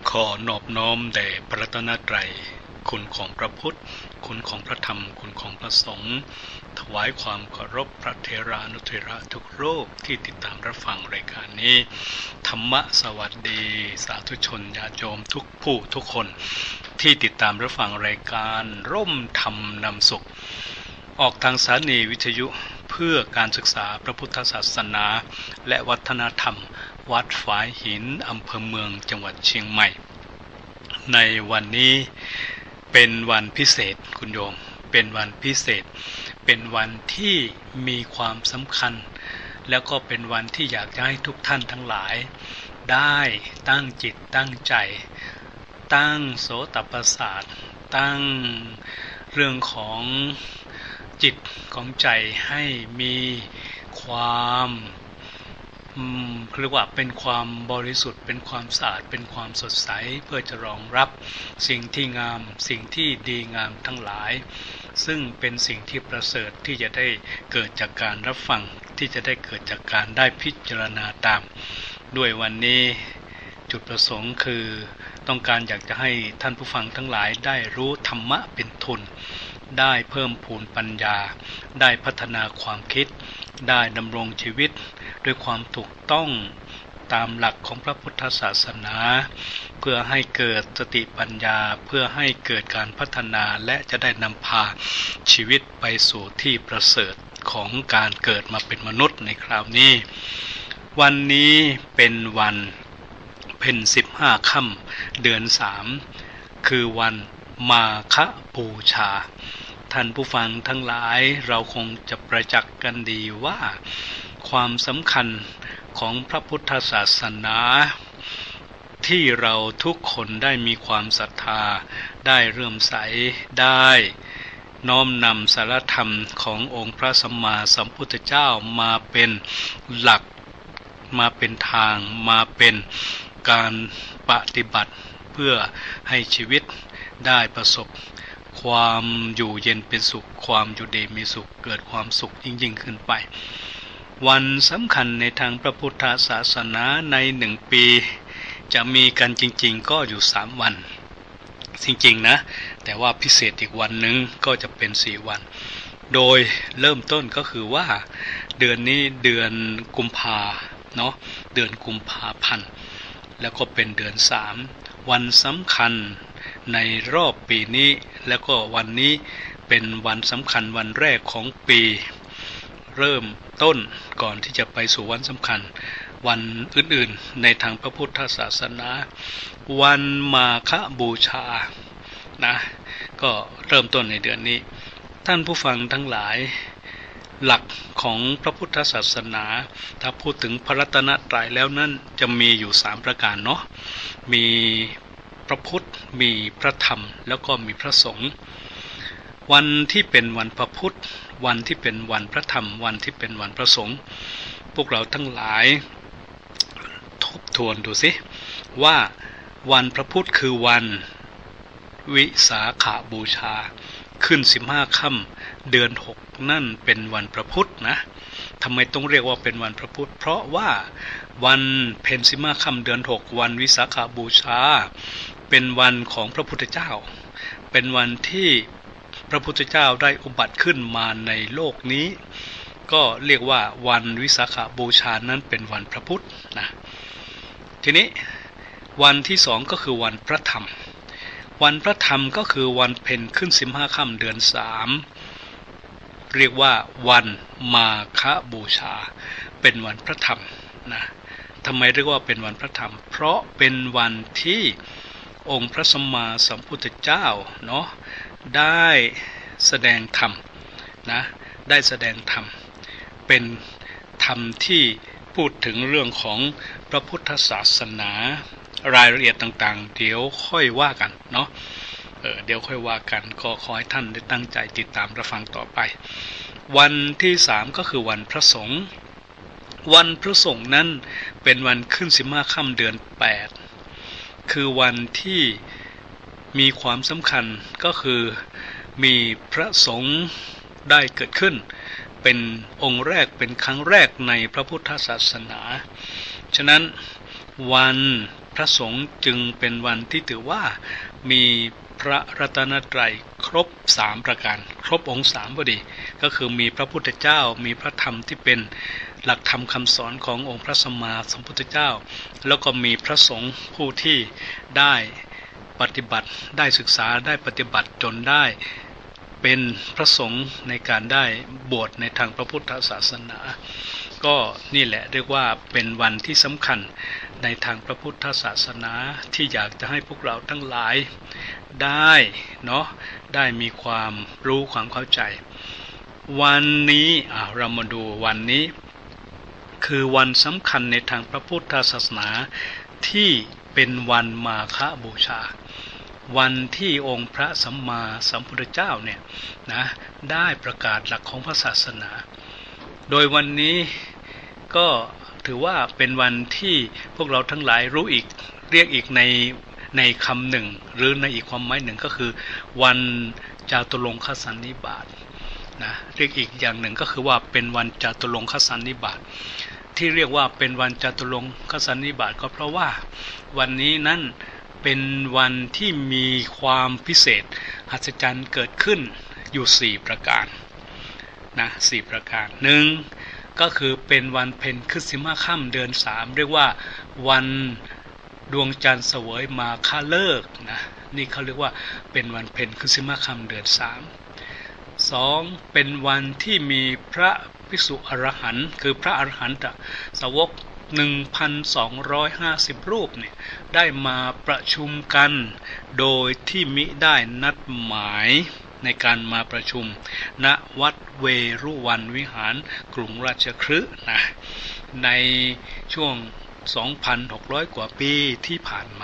ขอนอบน้อมแด่พระรัตนตรัยคุณของพระพุทธคุณของพระธรรมคุณของพระสงฆ์ถวายความเคารพพระเถรานุเถระทุกรูปที่ติดตามรับฟังรายการนี้ธรรมะสวัสดีสาธุชนญาติโยมทุกผู้ทุกคนที่ติดตามรับฟังรายการร่มธรรมนำสุขออกทางสถานีวิทยุเพื่อการศึกษาพระพุทธศาสนาและวัฒนธรรมวัดฝายหินอำเภอเมืองจังหวัดเชียงใหม่ในวันนี้เป็นวันพิเศษคุณโยมเป็นวันพิเศษเป็นวันที่มีความสำคัญแล้วก็เป็นวันที่อยากจะให้ทุกท่านทั้งหลายได้ตั้งจิตตั้งใจตั้งโสตประสาทตั้งเรื่องของจิตของใจให้มีความเรียกว่าเป็นความบริสุทธิ์เป็นความสะอาดเป็นความสดใสเพื่อจะรองรับสิ่งที่งามสิ่งที่ดีงามทั้งหลายซึ่งเป็นสิ่งที่ประเสริฐที่จะได้เกิดจากการรับฟังที่จะได้เกิดจากการได้พิจารณาตามด้วยวันนี้จุดประสงค์คือต้องการอยากจะให้ท่านผู้ฟังทั้งหลายได้รู้ธรรมะเป็นทุนได้เพิ่มพูนปัญญาได้พัฒนาความคิดได้ดำรงชีวิตด้วยความถูกต้องตามหลักของพระพุทธศาสนาเพื่อให้เกิดสติปัญญาเพื่อให้เกิดการพัฒนาและจะได้นำพาชีวิตไปสู่ที่ประเสริฐของการเกิดมาเป็นมนุษย์ในคราวนี้วันนี้เป็นวันเพ็ญ15 ค่ำเดือน 3คือวันมาฆบูชาท่านผู้ฟังทั้งหลายเราคงจะประจักษ์กันดีว่าความสำคัญของพระพุทธศาสนาที่เราทุกคนได้มีความศรัทธาได้เลื่อมใสได้น้อมนำสารธรรมขององค์พระสัมมาสัมพุทธเจ้ามาเป็นหลักมาเป็นทางมาเป็นการปฏิบัติเพื่อให้ชีวิตได้ประสบความอยู่เย็นเป็นสุขความอยู่ดีมีสุขเกิดความสุขยิ่งขึ้นไปวันสำคัญในทางพระพุทธศาสนาใน1 ปีจะมีกันจริงๆก็อยู่3 วันจริงๆนะแต่ว่าพิเศษอีกวันหนึ่งก็จะเป็น4 วันโดยเริ่มต้นก็คือว่าเดือนนี้เดือนกุมภาเนาะเดือนกุมภาพันธ์แล้วก็เป็นเดือน3วันสำคัญในรอบปีนี้แล้วก็วันนี้เป็นวันสำคัญวันแรกของปีเริ่มต้นก่อนที่จะไปสู่วันสำคัญวันอื่นๆในทางพระพุทธศาสนาวันมาฆบูชานะก็เริ่มต้นในเดือนนี้ท่านผู้ฟังทั้งหลายหลักของพระพุทธศาสนาถ้าพูดถึงพระรัตนตรัยแล้วนั้นจะมีอยู่3 ประการเนาะมีพระพุทธมีพระธรรมแล้วก็มีพระสงฆ์วันที่เป็นวันพระพุทธวันที่เป็นวันพระธรรมวันที่เป็นวันพระสงฆ์พวกเราทั้งหลายทบทวนดูสิว่าวันพระพุธคือวันวิสาขบูชาขึ้น15 ค่ำเดือน 6นั่นเป็นวันพระพุธนะทำไมต้องเรียกว่าเป็นวันพระพุธเพราะว่าวันเพ็ญ15 ค่ำเดือน 6วันวิสาขบูชาเป็นวันของพระพุทธเจ้าเป็นวันที่พระพุทธเจ้าได้อุบัติขึ้นมาในโลกนี้ก็เรียกว่าวันวิสาขบูชานั้นเป็นวันพระพุธนะทีนี้วันที่2ก็คือวันพระธรรมวันพระธรรมก็คือวันเพ็ญขึ้น15 ค่ำเดือน 3เรียกว่าวันมาฆบูชาเป็นวันพระธรรมนะทำไมเรียกว่าเป็นวันพระธรรมเพราะเป็นวันที่องค์พระสัมมาสัมพุทธเจ้าเนาะได้แสดงธรรมนะได้แสดงธรรมเป็นธรรมที่พูดถึงเรื่องของพระพุทธศาสนารายละเอียดต่างๆเดี๋ยวค่อยว่ากันเนาะเดี๋ยวค่อยว่ากันก็ขอให้ท่านได้ตั้งใจติดตามรับฟังต่อไปวันที่3ก็คือวันพระสงฆ์วันพระสงฆ์นั้นเป็นวันขึ้น15 ค่ำเดือน 8คือวันที่มีความสำคัญก็คือมีพระสงฆ์ได้เกิดขึ้นเป็นองค์แรกเป็นครั้งแรกในพระพุทธศาสนาฉะนั้นวันพระสงฆ์จึงเป็นวันที่ถือว่ามีพระรัตนตรัยครบ3ประการครบองค์3พอดีก็คือมีพระพุทธเจ้ามีพระธรรมที่เป็นหลักธรรมคำสอนขององค์พระสัมมาสัมพุทธเจ้าแล้วก็มีพระสงฆ์ผู้ที่ได้ปฏิบัติได้ศึกษาได้ปฏิบัติจนได้เป็นพระสงฆ์ในการได้บวชในทางพระพุทธศาสนาก็นี่แหละเรียกว่าเป็นวันที่สำคัญในทางพระพุทธศาสนาที่อยากจะให้พวกเราทั้งหลายได้ได้มีความรู้ความเข้าใจวันนี้เรามาดูวันนี้คือวันสำคัญในทางพระพุทธศาสนาที่เป็นวันมาฆบูชาวันที่องค์พระสัมมาสัมพุทธเจ้าเนี่ยได้ประกาศหลักของพระศาสนาโดยวันนี้ก็ถือว่าเป็นวันที่พวกเราทั้งหลายรู้อีกเรียกอีกในคำหนึ่งหรือในอีกความหมายหนึ่งก็คือวันจาตุรงคสันนิบาตเรียกอีกอย่างหนึ่งก็คือว่าเป็นวันจาตุรงคสันนิบาตที่เรียกว่าเป็นวันจาตุรงคสันนิบาตก็เพราะว่าวันนี้นั้นเป็นวันที่มีความพิเศษอัศจรรย์เกิดขึ้นอยู่4ประการ4ประการหนึ่งก็คือเป็นวันเพ็ญขึ้น15ค่ำเดือน3เรียกว่าวันดวงจันทร์เสวยมาฆฤกษ์นี่เขาเรียกว่าเป็นวันเพ็ญขึ้น15ค่ำเดือน3 2เป็นวันที่มีพระภิกษุอรหันต์คือพระอรหันตสาวก 1,250 รูปเนี่ยได้มาประชุมกันโดยที่มิได้นัดหมายในการมาประชุมณวัดเวรุวันวิหารกรุงราชคฤห์ในช่วง 2,600 กว่าปีที่ผ่านมา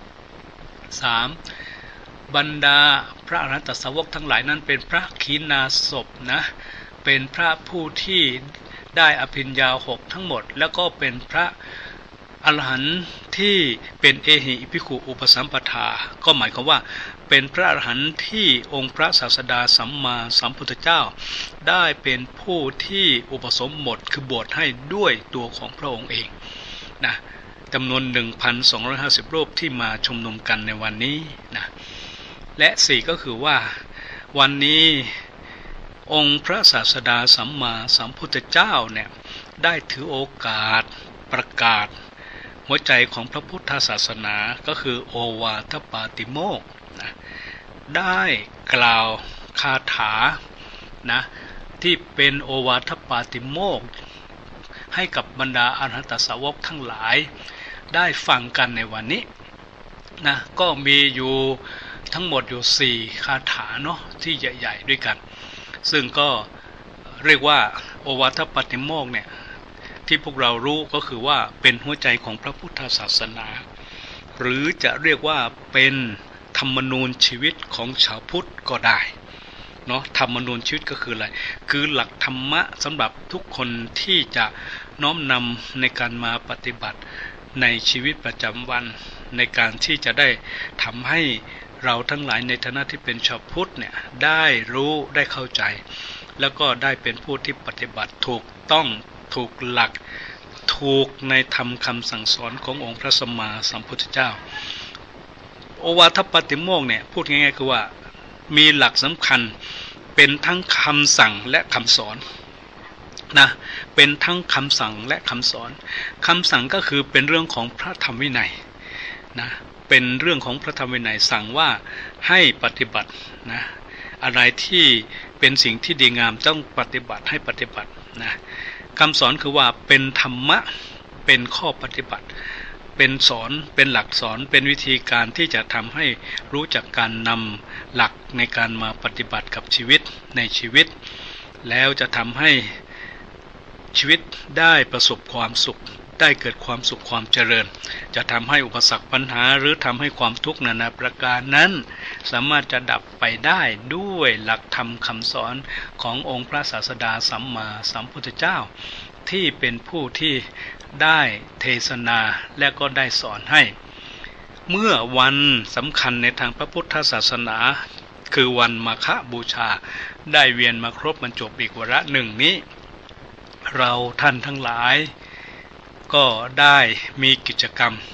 3. บรรดาพระอรหันตสาวกทั้งหลายนั้นเป็นพระขีณาสพเป็นพระผู้ที่ได้อภิญญา6ทั้งหมดแล้วก็เป็นพระอรหันต์ที่เป็นเอหิภิกขุอุปสัมปทาก็หมายความว่าเป็นพระอรหันต์ที่องค์พระศาสดาสัมมาสัมพุทธเจ้าได้เป็นผู้ที่อุปสมบทคือบวชให้ด้วยตัวของพระองค์เองจำนวน 1,250 รูปที่มาชุมนุมกันในวันนี้และ4ก็คือว่าวันนี้องค์พระศาสดาสัมมาสัมพุทธเจ้าเนี่ยได้ถือโอกาสประกาศหัวใจของพระพุทธศาสนาก็คือโอวาทปาติโมกข์ได้กล่าวคาถาที่เป็นโอวาทปาติโมกข์ให้กับบรรดาอรหันตสาวกทั้งหลายได้ฟังกันในวันนี้ก็มีอยู่ทั้งหมดอยู่4คาถาที่ใหญ่ๆด้วยกันซึ่งก็เรียกว่าโอวาทปาติโมกข์เนี่ยที่พวกเรารู้ก็คือว่าเป็นหัวใจของพระพุทธศาสนาหรือจะเรียกว่าเป็นธรรมนูญชีวิตของชาวพุทธก็ได้ธรรมนูญชีวิตก็คืออะไรคือหลักธรรมะสำหรับทุกคนที่จะน้อมนำในการมาปฏิบัติในชีวิตประจำวันในการที่จะได้ทำให้เราทั้งหลายในฐานะที่เป็นชาวพุทธเนี่ยได้รู้ได้เข้าใจแล้วก็ได้เป็นผู้ที่ปฏิบัติถูกต้องถูกหลักถูกในธรรมคำสั่งสอนขององค์พระสัมมาสัมพุทธเจ้าโอวาทปาติโมกข์เนี่ยพูดง่ายๆคือว่ามีหลักสำคัญเป็นทั้งคำสั่งและคำสอนเป็นทั้งคำสั่งและคำสอนคำสั่งก็คือเป็นเรื่องของพระธรรมวินัยเป็นเรื่องของพระธรรมวินัยสั่งว่าให้ปฏิบัติอะไรที่เป็นสิ่งที่ดีงามต้องปฏิบัติให้ปฏิบัติคำสอนคือว่าเป็นธรรมะเป็นข้อปฏิบัติเป็นสอนเป็นหลักสอนเป็นวิธีการที่จะทำให้รู้จักการนำหลักในการมาปฏิบัติกับชีวิตในชีวิตแล้วจะทำให้ชีวิตได้ประสบความสุขได้เกิดความสุขความเจริญจะทำให้อุปสรรคปัญหาหรือทำให้ความทุกข์นานาประการนั้นสามารถจะดับไปได้ด้วยหลักธรรมคำสอนขององค์พระศาสดาสัมมาสัมพุทธเจ้าที่เป็นผู้ที่ได้เทศนาและก็ได้สอนให้เมื่อวันสำคัญในทางพระพุทธศาสนาคือวันมาฆบูชาได้เวียนมาครบบรรจบอีกวาระหนึ่งนี้เราท่านทั้งหลายก็ได้มีกิจกรรม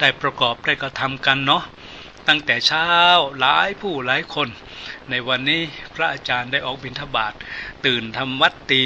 ได้ประกอบได้กระทำกันเนาะตั้งแต่เช้าหลายผู้หลายคนในวันนี้พระอาจารย์ได้ออกบิณฑบาตตื่นทำวัดตี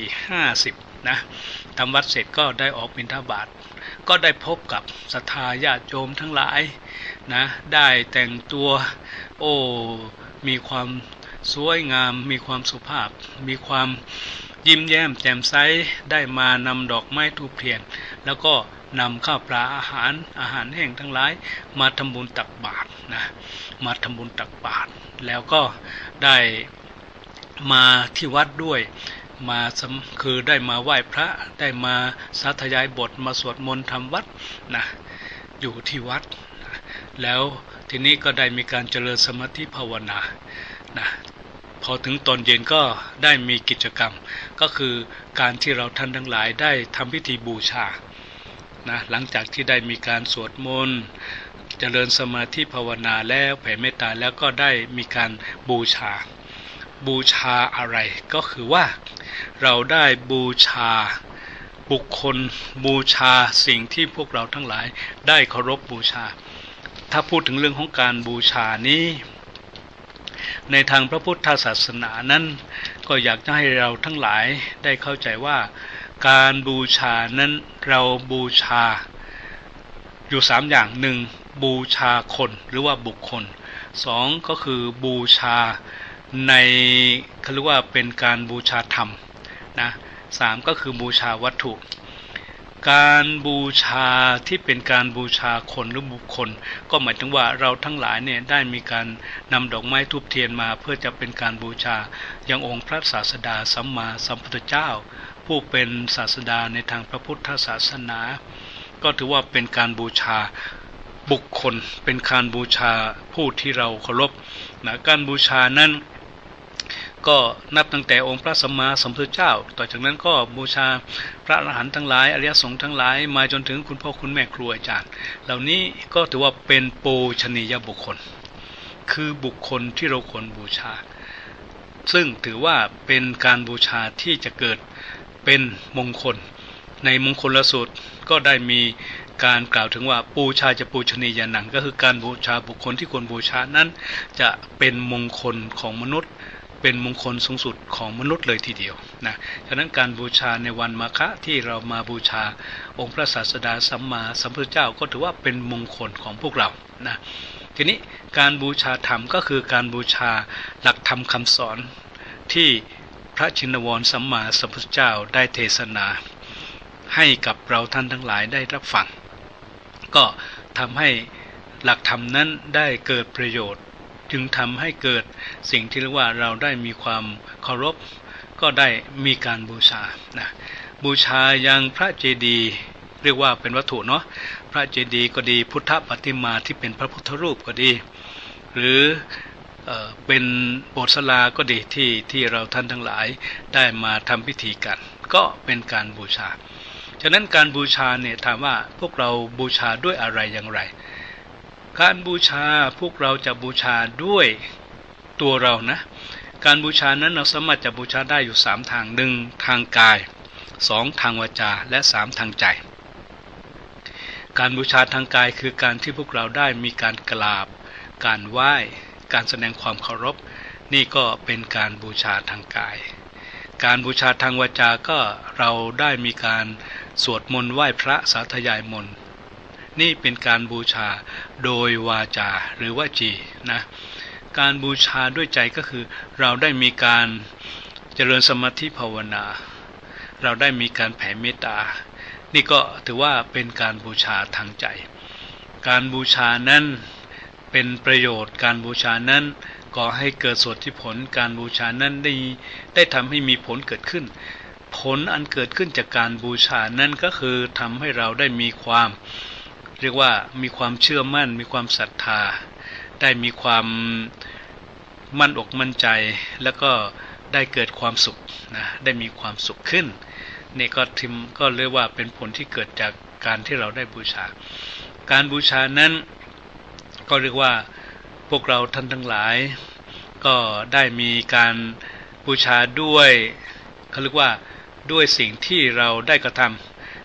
4:50นะทำวัดเสร็จก็ได้ออกบิณฑบาตก็ได้พบกับศรัทธาญาติโยมทั้งหลายนะได้แต่งตัวมีความสวยงามมีความสุภาพมีความยิ้มแย้มแจ่มใสได้มานำดอกไม้ธูปเทียนแล้วก็นำข้าวปลาอาหารแห้งทั้งหลายมาทำบุญตักบาตรนะมาทำบุญตักบาตรแล้วก็ได้มาที่วัดด้วยคือได้มาไหว้พระได้มาสาธยายบทมาสวดมนต์ทำวัดนะอยู่ที่วัดนะแล้วทีนี้ก็ได้มีการเจริญสมาธิภาวนานะพอถึงตอนเย็นก็ได้มีกิจกรรมก็คือการที่เราท่านทั้งหลายได้ทำพิธีบูชานะหลังจากที่ได้มีการสวดมนต์เจริญสมาธิภาวนาแล้วแผ่เมตตาแล้วก็ได้มีการบูชาอะไรก็คือว่าเราได้บูชาบุคคลบูชาสิ่งที่พวกเราทั้งหลายได้เคารพบูชาถ้าพูดถึงเรื่องของการบูชานี้ในทางพระพุทธศาสนานั้นก็อยากจะให้เราทั้งหลายได้เข้าใจว่าการบูชานั้นเราบูชาอยู่3อย่าง1บูชาคนหรือว่าบุคคล2ก็คือบูชาในเขาเรียกว่าเป็นการบูชาธรรมนะ3ก็คือบูชาวัตถุการบูชาที่เป็นการบูชาคนหรือบุคคลก็หมายถึงว่าเราทั้งหลายเนี่ยได้มีการนำดอกไม้ธูปเทียนมาเพื่อจะเป็นการบูชายังองค์พระศาสดาสัมมาสัมพุทธเจ้าผู้เป็นศาสดาในทางพระพุทธศาสนาก็ถือว่าเป็นการบูชาบุคคลเป็นการบูชาผู้ที่เราเคารพนะการบูชานั้นก็นับตั้งแต่องค์พระสัมมาสัมพุทธเจ้าต่อจากนั้นก็บูชาพระอรหันต์ทั้งหลายอริยสงฆ์ทั้งหลายมาจนถึงคุณพ่อคุณแม่ครูอาจารย์เหล่านี้ก็ถือว่าเป็นปูชนียบุคคลคือบุคคลที่เราควรบูชาซึ่งถือว่าเป็นการบูชาที่จะเกิดเป็นมงคลในมงคลสูตรก็ได้มีการกล่าวถึงว่าปูชาจะปูชนียานังก็คือการบูชาบุคคลที่ควรบูชานั้นจะเป็นมงคลของมนุษย์เป็นมงคลสูงสุดของมนุษย์เลยทีเดียวนะฉะนั้นการบูชาในวันมาฆะที่เรามาบูชาองค์พระศาสดาสัมมาสัมพุทธเจ้าก็ถือว่าเป็นมงคลของพวกเรานะทีนี้การบูชาธรรมก็คือการบูชาหลักธรรมคำสอนที่พระชินวรสัมมาสัมพุทธเจ้าได้เทศนาให้กับเราท่านทั้งหลายได้รับฟังก็ทำให้หลักธรรมนั้นได้เกิดประโยชน์จึงทำให้เกิดสิ่งที่เรียกว่าเราได้มีความเคารพก็ได้มีการบูชานะบูชายังพระเจดีย์เรียกว่าเป็นวัตถุเนาะพระเจดีย์ก็ดีพุทธปฏิมาที่เป็นพระพุทธรูปก็ดีหรือเป็นโบสถ์ศาลาก็ดีที่เราท่านทั้งหลายได้มาทำพิธีกันก็เป็นการบูชาฉะนั้นการบูชาเนี่ยถามว่าพวกเราบูชาด้วยอะไรอย่างไรการบูชาพวกเราจะบูชาด้วยตัวเรานะการบูชานั้นเราสามารถจะบูชาได้อยู่3ทาง1ทางกาย2ทางวาจาและ3ทางใจการบูชาทางกายคือการที่พวกเราได้มีการกราบการไหว้การแสดงความเคารพนี่ก็เป็นการบูชาทางกายการบูชาทางวาจาก็เราได้มีการสวดมนต์ไหว้พระสาธยายมนต์นี่เป็นการบูชาโดยวาจาหรือวจีนะการบูชาด้วยใจก็คือเราได้มีการเจริญสมาธิภาวนาเราได้มีการแผ่เมตตานี่ก็ถือว่าเป็นการบูชาทางใจการบูชานั้นเป็นประโยชน์การบูชานั้นก่อให้เกิดโสติผลการบูชานั้นได้ทำให้มีผลเกิดขึ้นผลอันเกิดขึ้นจากการบูชานั้นก็คือทำให้เราได้มีความเรียกว่ามีความเชื่อมั่นมีความศรัทธาได้มีความมั่นอกมั่นใจแล้วก็ได้เกิดความสุขนะได้มีความสุขขึ้นนี่ก็เรียกว่าเป็นผลที่เกิดจากการที่เราได้บูชาการบูชานั้นก็เรียกว่าพวกเราท่านทั้งหลายก็ได้มีการบูชาด้วยเขาเรียกว่าด้วยสิ่งที่เราได้กระท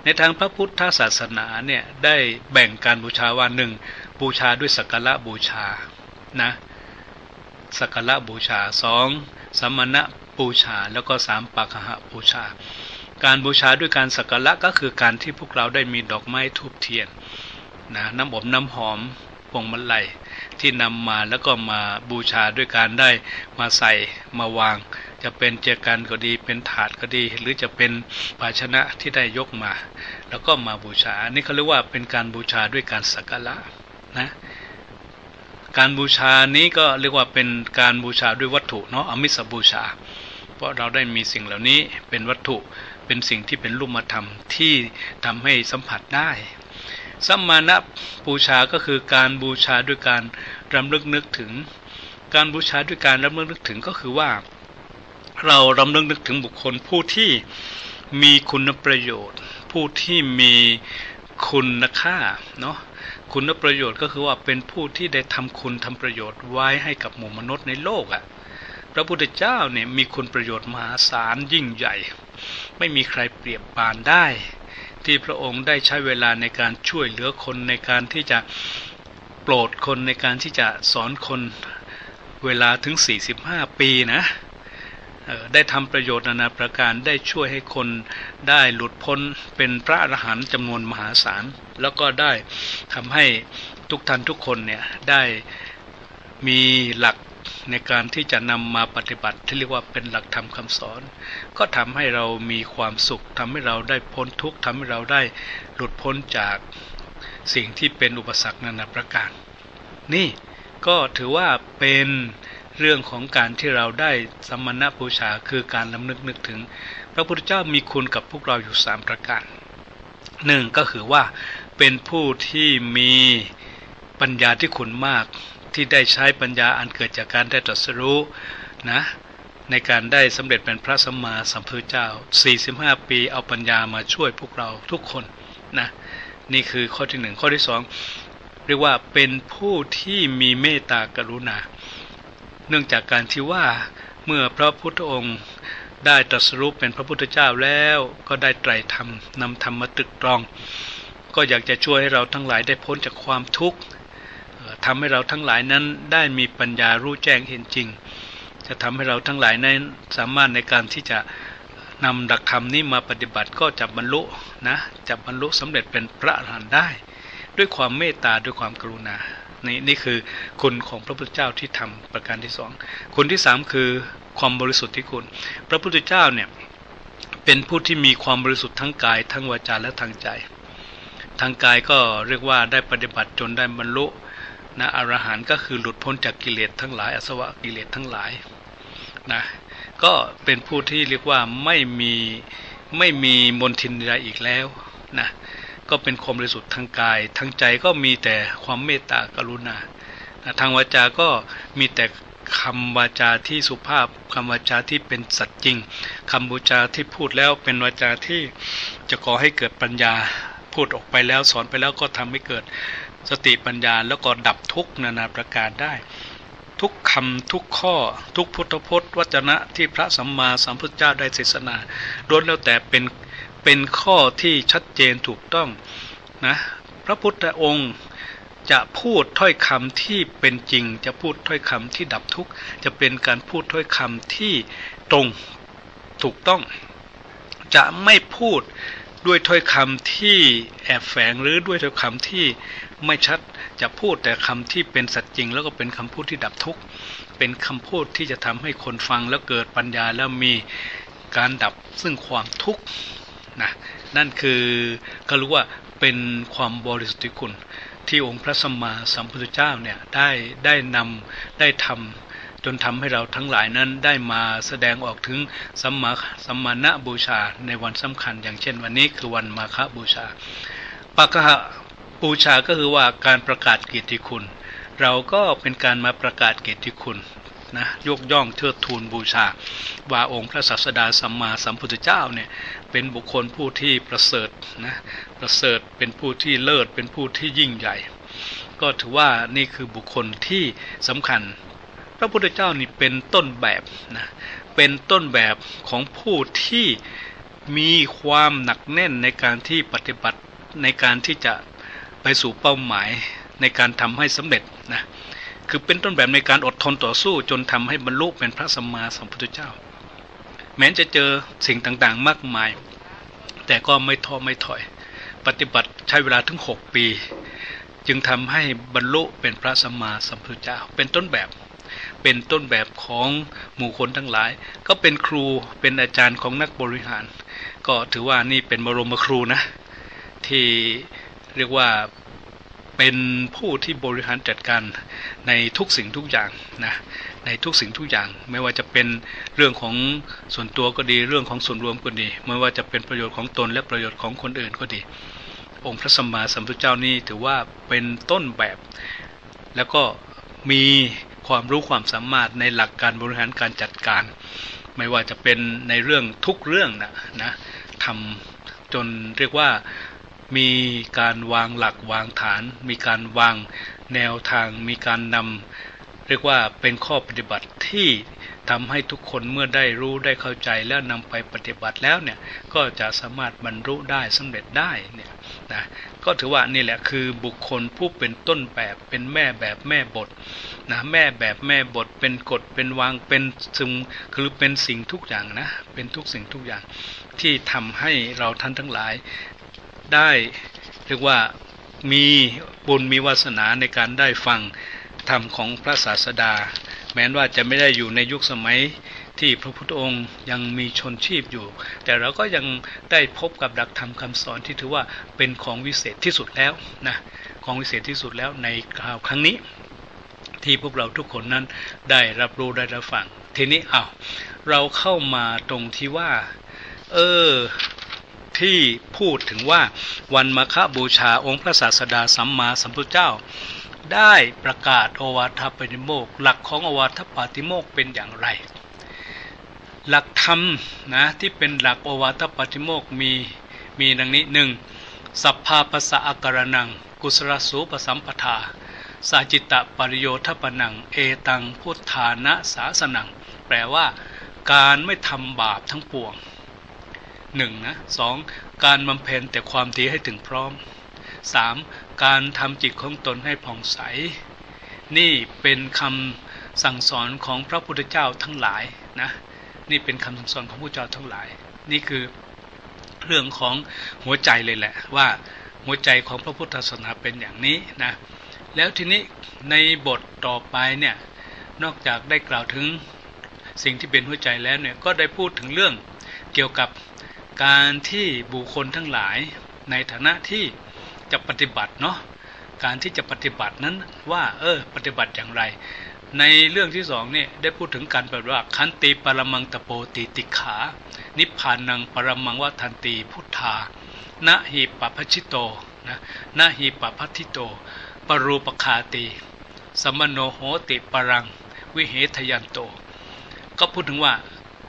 ในทางพระพุทธศาสนาเนี่ยได้แบ่งการบูชาว่า1บูชาด้วยสักการะบูชานะสักการะบูชา2สัมมณบูชาแล้วก็3ปัคหบูชาการบูชาด้วยการสักการะก็คือการที่พวกเราได้มีดอกไม้ธูปเทียนนะน้ำอบน้ำหอมพวงมาลัยที่นำมาแล้วก็มาบูชาด้วยการได้มาใส่มาวางจะเป็นเจกันก็ดีเป็นถาดก็ดีหรือจะเป็นภาชนะที่ได้ยกมาแล้วก็มาบูชานี่เขาเรียกว่าเป็นการบูชาด้วยการสักการะนะการบูชานี้ก็เรียกว่าเป็นการบูชาด้วยวัตถุเนาะอมิสบูชาเพราะเราได้มีสิ่งเหล่านี้เป็นวัตถุเป็นสิ่งที่เป็นรูปธรรมที่ทำให้สัมผัสได้สัมมาณบูชาก็คือการบูชาด้วยการรำลึกนึกถึงการบูชาด้วยการรำลึกนึกถึงก็คือว่าเรารำลึกนึกถึงบุคคลผู้ที่มีคุณประโยชน์ผู้ที่มีคุณค่าเนาะคุณประโยชน์ก็คือว่าเป็นผู้ที่ได้ทำคุณทำประโยชน์ไว้ให้กับหมู่มนุษย์ในโลกพระพุทธเจ้าเนี่ยมีคุณประโยชน์มหาศาลยิ่งใหญ่ไม่มีใครเปรียบปานได้ที่พระองค์ได้ใช้เวลาในการช่วยเหลือคนในการที่จะโปรดคนในการที่จะสอนคนเวลาถึง45ปีนะได้ทำประโยชน์นานาประการได้ช่วยให้คนได้หลุดพ้นเป็นพระอรหันต์จำนวนมหาศาลแล้วก็ได้ทำให้ทุกท่านทุกคนเนี่ยได้มีหลักในการที่จะนำมาปฏิบัติที่เรียกว่าเป็นหลักธรรมคำสอนก็ทำให้เรามีความสุขทำให้เราได้พ้นทุกข์ทำให้เราได้หลุดพ้นจากสิ่งที่เป็นอุปสรรคนานาประการนี่ก็ถือว่าเป็นเรื่องของการที่เราได้สัมมณบูชาคือการรำลึกนึกถึงพระพุทธเจ้ามีคุณกับพวกเราอยู่3ประการ1ก็คือว่าเป็นผู้ที่มีปัญญาที่คุณมากที่ได้ใช้ปัญญาอันเกิดจากการได้ตรัสรู้นะในการได้สำเร็จเป็นพระสัมมาสัมพุทธเจ้า45ปีเอาปัญญามาช่วยพวกเราทุกคนนะนี่คือข้อที่1ข้อที่2เรียกว่าเป็นผู้ที่มีเมตตากรุณาเนื่องจากการที่ว่าเมื่อพระพุทธองค์ได้ตรัสรู้เป็นพระพุทธเจ้าแล้วก็ได้ไตรธรรมนำธรรมมาตรึกตรองก็อยากจะช่วยให้เราทั้งหลายได้พ้นจากความทุกข์ทำให้เราทั้งหลายนั้นได้มีปัญญารู้แจ้งเห็นจริงจะทำให้เราทั้งหลายนั้นสามารถในการที่จะนำหลักธรรมนี้มาปฏิบัติก็จะบรรลุนะจะบรรลุสำเร็จเป็นพระอรหันต์ได้ด้วยความเมตตาด้วยความกรุณานี่คือคุณของพระพุทธเจ้าที่ทำประการที่2คุณที่3คือความบริสุทธิ์ที่คุณพระพุทธเจ้าเนี่ยเป็นผู้ที่มีความบริสุทธิ์ทั้งกายทั้งวาจาและทางใจทางกายก็เรียกว่าได้ปฏิบัติจนได้บรรลุนะอรหันต์ก็คือหลุดพ้นจากกิเลสทั้งหลายอาสวะกิเลสทั้งหลายนะก็เป็นผู้ที่เรียกว่าไม่มีมลทินใดอีกแล้วนะก็เป็นความบริสุทธิ์ทางกายทางใจก็มีแต่ความเมตตากรุณาทางวาจาก็มีแต่คำวาจาที่สุภาพคำวาจาที่เป็นสัตย์จริงคำบูชาที่พูดแล้วเป็นวาจาที่จะก่อให้เกิดปัญญาพูดออกไปแล้วสอนไปแล้วก็ทำให้เกิดสติปัญญาแล้วก็ดับทุกข์นานาประการได้ทุกคำทุกข้อทุกพุทธพจน์วจนะที่พระสัมมาสัมพุทธเจ้าได้เทศนาล้วนแล้วแต่เป็นข้อที่ชัดเจนถูกต้องนะพระพุทธองค์จะพูดถ้อยคำที่เป็นจริงจะพูดถ้อยคำที่ดับทุกข์จะเป็นการพูดถ้อยคำที่ตรงถูกต้องจะไม่พูดด้วยถ้อยคำที่แอบแฝงหรือด้วยถ้อยคำที่ไม่ชัดจะพูดแต่คำที่เป็นสัจจริงแล้วก็เป็นคำพูดที่ดับทุกข์เป็นคำพูดที่จะทำให้คนฟังแล้วเกิดปัญญาแล้วมีการดับซึ่งความทุกข์นะนั่นคือก็รู้ว่าเป็นความบริสุทธิ์คุณที่องค์พระสัมมาสัมพุทธเจ้าเนี่ยได้นำได้ทำจนทำให้เราทั้งหลายนั้นได้มาแสดงออกถึงสัมมาณบูชาในวันสำคัญอย่างเช่นวันนี้คือวันมาฆบูชาปัคหบูชาก็คือว่าการประกาศเกียรติคุณเราก็เป็นการมาประกาศเกียรติคุณนะยกย่องเทิดทูนบูชาว่าองค์พระศาสดาสัมมาสัมพุทธเจ้าเนี่ยเป็นบุคคลผู้ที่ประเสริฐนะประเสริฐเป็นผู้ที่เลิศเป็นผู้ที่ยิ่งใหญ่ก็ถือว่านี่คือบุคคลที่สำคัญพระพุทธเจ้านี่เป็นต้นแบบนะเป็นต้นแบบของผู้ที่มีความหนักแน่นในการที่ปฏิบัติในการที่จะไปสู่เป้าหมายในการทำให้สำเร็จนะคือเป็นต้นแบบในการอดทนต่อสู้จนทำให้บรรลุเป็นพระสัมมาสัมพุทธเจ้าแม้จะเจอสิ่งต่างๆมากมายแต่ก็ไม่ท้อไม่ถอยปฏิบัติใช้เวลาถึง6 ปีจึงทำให้บรรลุเป็นพระสัมมาสัมพุทธเจ้าเป็นต้นแบบของหมู่คนทั้งหลายก็เป็นครูเป็นอาจารย์ของนักบริหารก็ถือว่านี่เป็นบรมครูนะที่เรียกว่าเป็นผู้ที่บริหารจัดการในทุกสิ่งทุกอย่างนะในทุกสิ่งทุกอย่างไม่ว่าจะเป็นเรื่องของส่วนตัวก็ดีเรื่องของส่วนรวมก็ดีไม่ว่าจะเป็นประโยชน์ของตนและประโยชน์ของคนอื่นก็ดีองค์พระสัมมาสัมพุทธเจ้านี่ถือว่าเป็นต้นแบบแล้วก็มีความรู้ความสามารถในหลักการบริหารการจัดการไม่ว่าจะเป็นในเรื่องทุกเรื่องนะทำจนเรียกว่ามีการวางหลักวางฐานมีการวางแนวทางมีการนำเรียกว่าเป็นข้อปฏิบัติที่ทำให้ทุกคนเมื่อได้รู้ได้เข้าใจแล้วนำไปปฏิบัติแล้วเนี่ยก็จะสามารถบรรลุได้สำเร็จได้เนี่ยนะก็ถือว่านี่แหละคือบุคคลผู้เป็นต้นแบบเป็นแม่แบบแม่บทนะแม่แบบแม่บทเป็นกฎเป็นวางเป็นซึมคือเป็นสิ่งทุกอย่างนะเป็นทุกสิ่งทุกอย่างที่ทำให้เราท่านทั้งหลายได้เรียกว่ามีบุญมีวาสนาในการได้ฟังธรรมของพระศาสดาแม้ว่าจะไม่ได้อยู่ในยุคสมัยที่พระพุทธองค์ยังมีชนชีพอยู่แต่เราก็ยังได้พบกับหลักธรรมคำสอนที่ถือว่าเป็นของวิเศษที่สุดแล้วนะของวิเศษที่สุดแล้วในครั้งนี้ที่พวกเราทุกคนนั้นได้รับรู้ได้รับฟังทีนี้เราเข้ามาตรงที่ว่าที่พูดถึงว่าวันมาฆบูชาองค์พระศาสดาสัมมาสัมพุทธเจ้าได้ประกาศโอวาทปาติโมกข์หลักของโอวาทปาติโมกข์เป็นอย่างไรหลักธรรมนะที่เป็นหลักโอวาทปาติโมกข์มีดังนี้ 1. สัพพาปัสสะอาการนังกุศลสูปสัมปทาสาจิตตปริโยทปนังเอตังพุทธานะสาสนังแปลว่าการไม่ทำบาปทั้งปวง1. นะ 2. การบำเพ็ญแต่ความดีให้ถึงพร้อม 3. การทำจิตของตนให้ผ่องใสนี่เป็นคำสั่งสอนของพระพุทธเจ้าทั้งหลายนะนี่เป็นคำสั่งสอนของพระพุทธเจ้าทั้งหลายนี่คือเรื่องของหัวใจเลยแหละว่าหัวใจของพระพุทธศาสนาเป็นอย่างนี้นะแล้วทีนี้ในบทต่อไปเนี่ยนอกจากได้กล่าวถึงสิ่งที่เป็นหัวใจแล้วเนี่ยก็ได้พูดถึงเรื่องเกี่ยวกับการที่บุคคลทั้งหลายในฐานะที่จะปฏิบัติเนาะการที่จะปฏิบัตินั้นว่าปฏิบัติอย่างไรในเรื่องที่2เนี่ยได้พูดถึงการปฏิบัติว่าขันติปรมังตโปติติขานิพพานังปรมังวัฏันติพุทธานะหิปปัชชิโตนะนะหิปปัชชิโตปรูปคาติสมโนโหติปรังวิเหทยันโตก็พูดถึงว่า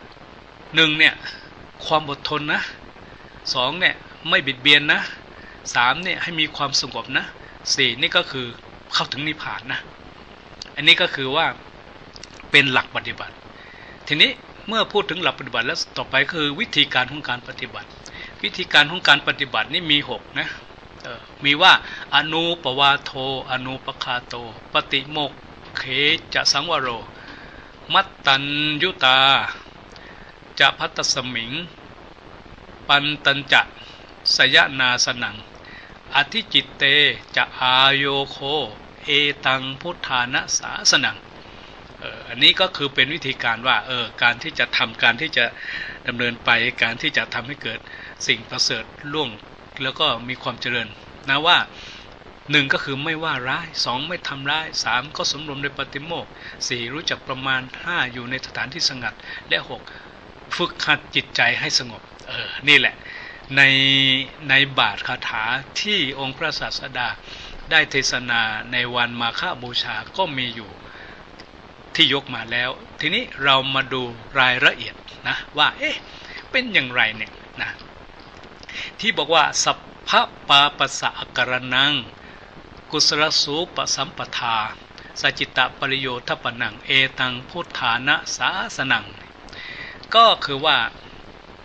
1เนี่ยความอดทนนะ2เนี่ยไม่บิดเบียนนะ3เนี่ยให้มีความสงบนะ4นี่ก็คือเข้าถึงนิพพานนะอันนี้ก็คือว่าเป็นหลักปฏิบัติทีนี้เมื่อพูดถึงหลักปฏิบัติแล้วต่อไปคือวิธีการของการปฏิบัติวิธีการของการปฏิบัตินี่มี6นะมีว่าอนุปวาโทอนุปคาโตปฏิโมกเขจะสังวโรมัตตัญยุตาจะพัตตสมิงปันตัญจะสยนาสนังอธิจิตเตจะอาโยโคเอตังพุทธานะสาสนังอันนี้ก็คือเป็นวิธีการว่าการที่จะทำการที่จะดำเนินไปการที่จะทำให้เกิดสิ่งประเสริฐล่วงแล้วก็มีความเจริญนะว่า1ก็คือไม่ว่าร้าย2ไม่ทำร้าย3ก็สมรวมในปฏิโมกข์4รู้จักประมาณ5อยู่ในสถานที่สงัดและ6ฝึกหัดจิตใจให้สงบนี่แหละในบาทคาถาที่องค์พระศาสดาได้เทศนาในวันมาฆบูชาก็มีอยู่ที่ยกมาแล้วทีนี้เรามาดูรายละเอียดนะว่าเป็นอย่างไรเนี่ยนะที่บอกว่าสัพพะปาปัสสะอาการนังกุศลสูปสัมปทาสัจจิตะปริโยทปนังเอตังพุทธานะสาสนังก็คือว่า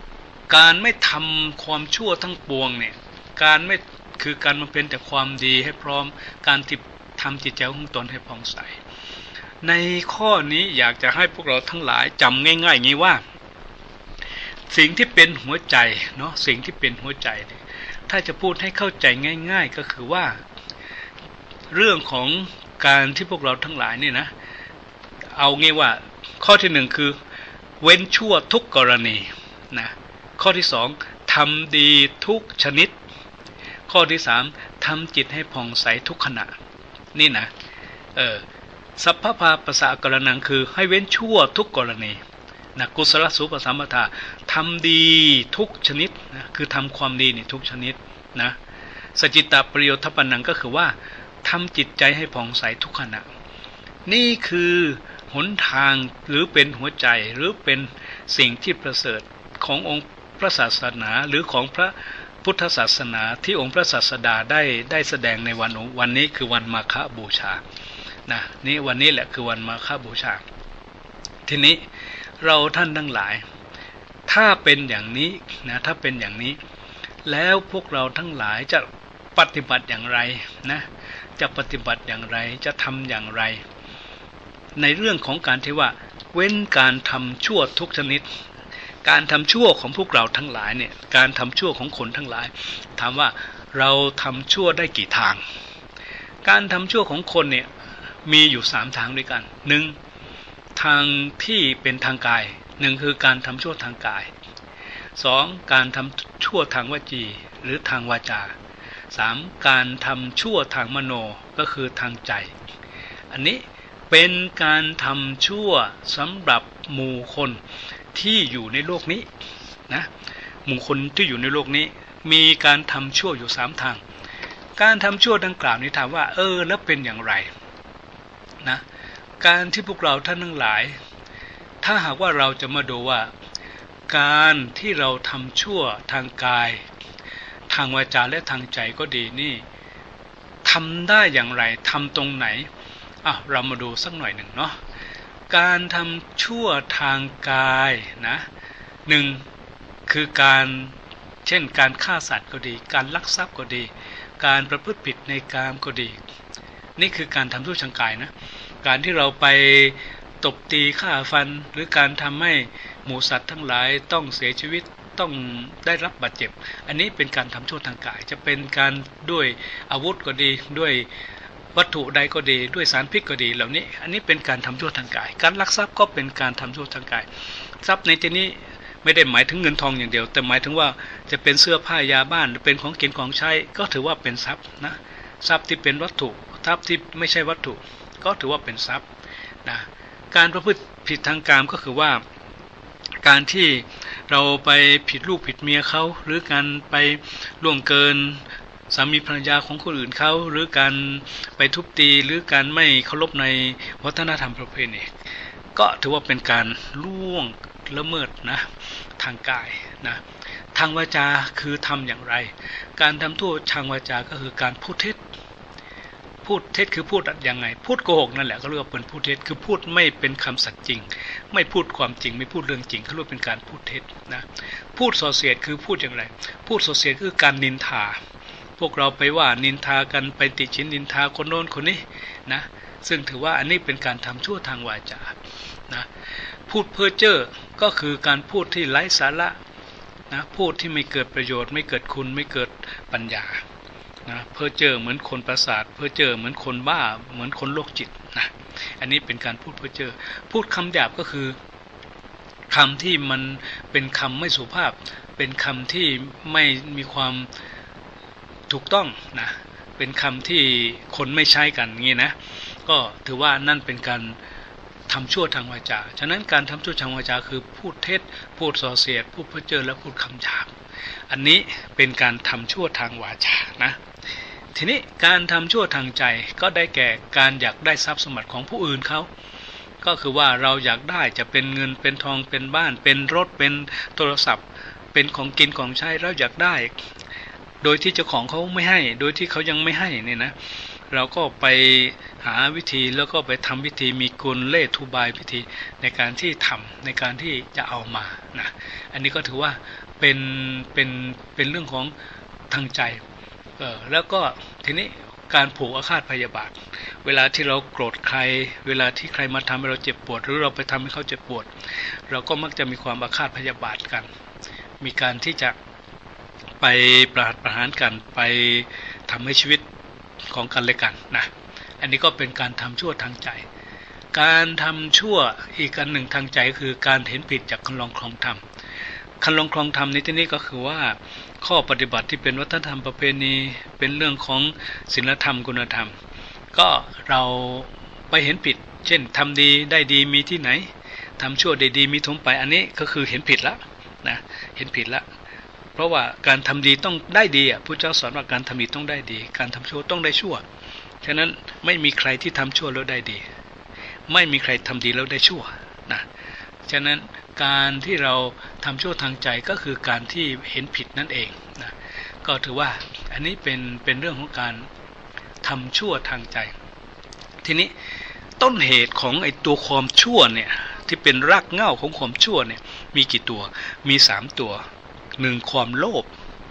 การไม่ทำความชั่วทั้งปวงเนี่ยการไม่คือการมาเป็นแต่ความดีให้พร้อมการทำจิตใจของตนให้ผ่องใสในข้อนี้อยากจะให้พวกเราทั้งหลายจำง่ายๆอย่างนี้ว่าสิ่งที่เป็นหัวใจเนาะสิ่งที่เป็นหัวใจเนี่ยถ้าจะพูดให้เข้าใจง่ายๆก็คือว่าเรื่องของการที่พวกเราทั้งหลายนี่นะเอางี้ว่าข้อที่หนึ่งคือเว้นชั่วทุกกรณีนะข้อที่สองทำดีทุกชนิดข้อที่สามทำจิตให้ผ่องใสทุกขณะนี่นะสัพพพาปัสสะกรณังคือให้เว้นชั่วทุกกรณีนะกุศลสุปสัมปทาทำดีทุกชนิดนะคือทำความดีนี่ทุกชนิดนะสจิตตประโยชน์ทัปปนังก็คือว่าทำจิตใจให้ผ่องใสทุกขณะนี่คือหนทางหรือเป็นหัวใจหรือเป็นสิ่งที่ประเสริฐขององค์พระศาสนาหรือของพระพุทธศาสนาที่องค์พระศาสดาได้แสดงในวันนี้คือวันมาฆบูชานะนี่วันนี้แหละคือวันมาฆบูชาทีนี้เราท่านทั้งหลายถ้าเป็นอย่างนี้นะถ้าเป็นอย่างนี้แล้วพวกเราทั้งหลายจะปฏิบัติอย่างไรนะจะปฏิบัติอย่างไรจะทำอย่างไรในเรื่องของการที่ว่าเว้นการทำชั่วทุกชนิดการทำชั่วของพวกเราทั้งหลายเนี่ยการทำชั่วของคนทั้งหลายถามว่าเราทำชั่วได้กี่ทางการทำชั่วของคนเนี่ยมีอยู่3ทางด้วยกัน1ทางที่เป็นทางกาย1คือการทำชั่วทางกาย2การทำชั่วทางวจีหรือทางวาจา3การทำชั่วทางมโนก็คือทางใจอันนี้เป็นการทำชั่วสำหรับหมู่คนที่อยู่ในโลกนี้นะหมู่คนที่อยู่ในโลกนี้มีการทำชั่วอยู่3ทางการทำชั่วดังกล่าวนี้ถามว่าแล้วเป็นอย่างไรนะการที่พวกเราท่านทั้งหลายถ้าหากว่าเราจะมาดูว่าการที่เราทำชั่วทางกายทางวาจาและทางใจก็ดีนี่ทำได้อย่างไรทำตรงไหนเรามาดูสักหน่อยหนึ่งเนาะการทำชั่วทางกายนะ1คือการเช่นการฆ่าสัตว์ก็ดีการลักทรัพย์ก็ดีการประพฤติผิดในกามก็ดีนี่คือการทำชั่วทางกายนะการที่เราไปตบตีฆ่าฟันหรือการทำให้หมูสัตว์ทั้งหลายต้องเสียชีวิตต้องได้รับบาดเจ็บอันนี้เป็นการทำชั่วทางกายจะเป็นการด้วยอาวุธก็ดีด้วยวัตถุใดก็ดีด้วยสารพิษก็ดีเหล่านี้อันนี้เป็นการทำชั่วทางกายการลักทรัพย์ก็เป็นการทำชั่วทางกายทรัพย์ในที่นี้ไม่ได้หมายถึงเงินทองอย่างเดียวแต่หมายถึงว่าจะเป็นเสื้อผ้ายาบ้านเป็นของกินของใช้ก็ถือว่าเป็นทรัพย์นะทรัพย์ที่เป็นวัตถุทรัพย์ที่ไม่ใช่วัตถุก็ถือว่าเป็นทรัพย์นะการประพฤติผิดทางกามก็คือว่าการที่เราไปผิดลูกผิดเมียเขาหรือการไปล่วงเกินสามีภรรยาของคนอื่นเขาหรือการไปทุบตีหรือการไม่เคารพในวัฒนธรรมประเพณีก็ถือว่าเป็นการล่วงละเมิดนะทางกายนะทางวาจาคือทำอย่างไรการทำชั่วทางวาจาก็คือการพูดเท็จคือพูดยังไงพูดโกหกนั่นแหละก็เรียกว่าเป็นพูดเท็จคือพูดไม่เป็นคำสัตย์จริงไม่พูดความจริงไม่พูดเรื่องจริงเขาเรียกเป็นการพูดเท็จนะพูดส่อเสียดคือพูดอย่างไรพูดส่อเสียดคือการนินทาพวกเราไปว่านินทากันไปติฉินนินทาคนโน้นคนนี้นะซึ่งถือว่าอันนี้เป็นการทำชั่วทางวาจานะพูดเพ้อเจ้อก็คือการพูดที่ไร้สาระนะพูดที่ไม่เกิดประโยชน์ไม่เกิดคุณไม่เกิดปัญญานะเพ้อเจ้อเหมือนคนประสาทเพ้อเจ้อเหมือนคนบ้าเหมือนคนโรคจิตนะอันนี้เป็นการพูดเพ้อเจ้อพูดคำหยาบก็คือคำที่มันเป็นคำไม่สุภาพเป็นคำที่ไม่มีความถูกต้องนะเป็นคำที่คนไม่ใช้กันงี้นะก็ถือว่านั่นเป็นการทำชั่วทางวาจาฉะนั้นการทำชั่วทางวาจาคือพูดเท็จพูดส่อเสียดพูดเพ้อเจ้อและพูดคำหยาบอันนี้เป็นการทำชั่วทางวาจานะทีนี้การทำชั่วทางใจก็ได้แก่การอยากได้ทรัพย์สมบัติของผู้อื่นเขาก็คือว่าเราอยากได้จะเป็นเงินเป็นทองเป็นบ้านเป็นรถเป็นโทรศัพท์เป็นของกินของใช้เราอยากได้โดยที่เจ้าของเขาไม่ให้โดยที่เขายังไม่ให้เนี่ยนะเราก็ไปหาวิธีแล้วก็ไปทำวิธีมีกลเล่ห์ทุบายวิธีในการที่ทำในการที่จะเอามานะอันนี้ก็ถือว่าเป็นเรื่องของทางใจแล้วก็ทีนี้การผูกอาฆาตพยาบาทเวลาที่เราโกรธใครเวลาที่ใครมาทำให้เราเจ็บปวดหรือเราไปทำให้เขาเจ็บปวดเราก็มักจะมีความอาฆาตพยาบาทกันมีการที่จะไปประหารกันไปทำให้ชีวิตของกันและกันนะอันนี้ก็เป็นการทำชั่วทางใจการทำชั่วอีกอันหนึ่งทางใจคือการเห็นผิดจากคันลองครองธรรมคันลองครองธรรมในที่นี้ก็คือว่าข้อปฏิบัติที่เป็นวัฒนธรรมประเพณีเป็นเรื่องของศีลธรรมคุณธรรมก็เราไปเห็นผิดเช่นทำดีได้ดีมีที่ไหนทำชั่วได้ดีมีถมไปอันนี้ก็คือเห็นผิดแล้วนะเห็นผิดแล้วเพราะว่าการทำดีต้องได้ดีพระเจ้าสอนว่าการทำดีต้องได้ดีการทำชั่วต้องได้ชั่วฉะนั้นไม่มีใครที่ทำชั่วแล้วได้ดีไม่มีใครทำดีแล้วได้ชั่วนะฉะนั้นการที่เราทำชั่วทางใจก็คือการที่เห็นผิดนั่นเองนะก็ถือว่าอันนี้เป็นเรื่องของการทำชั่วทางใจทีนี้ต้นเหตุของไอ้ตัวความชั่วเนี่ยที่เป็นรากเหง้าของความชั่วเนี่ยมีกี่ตัวมี3ตัว1ความโลภ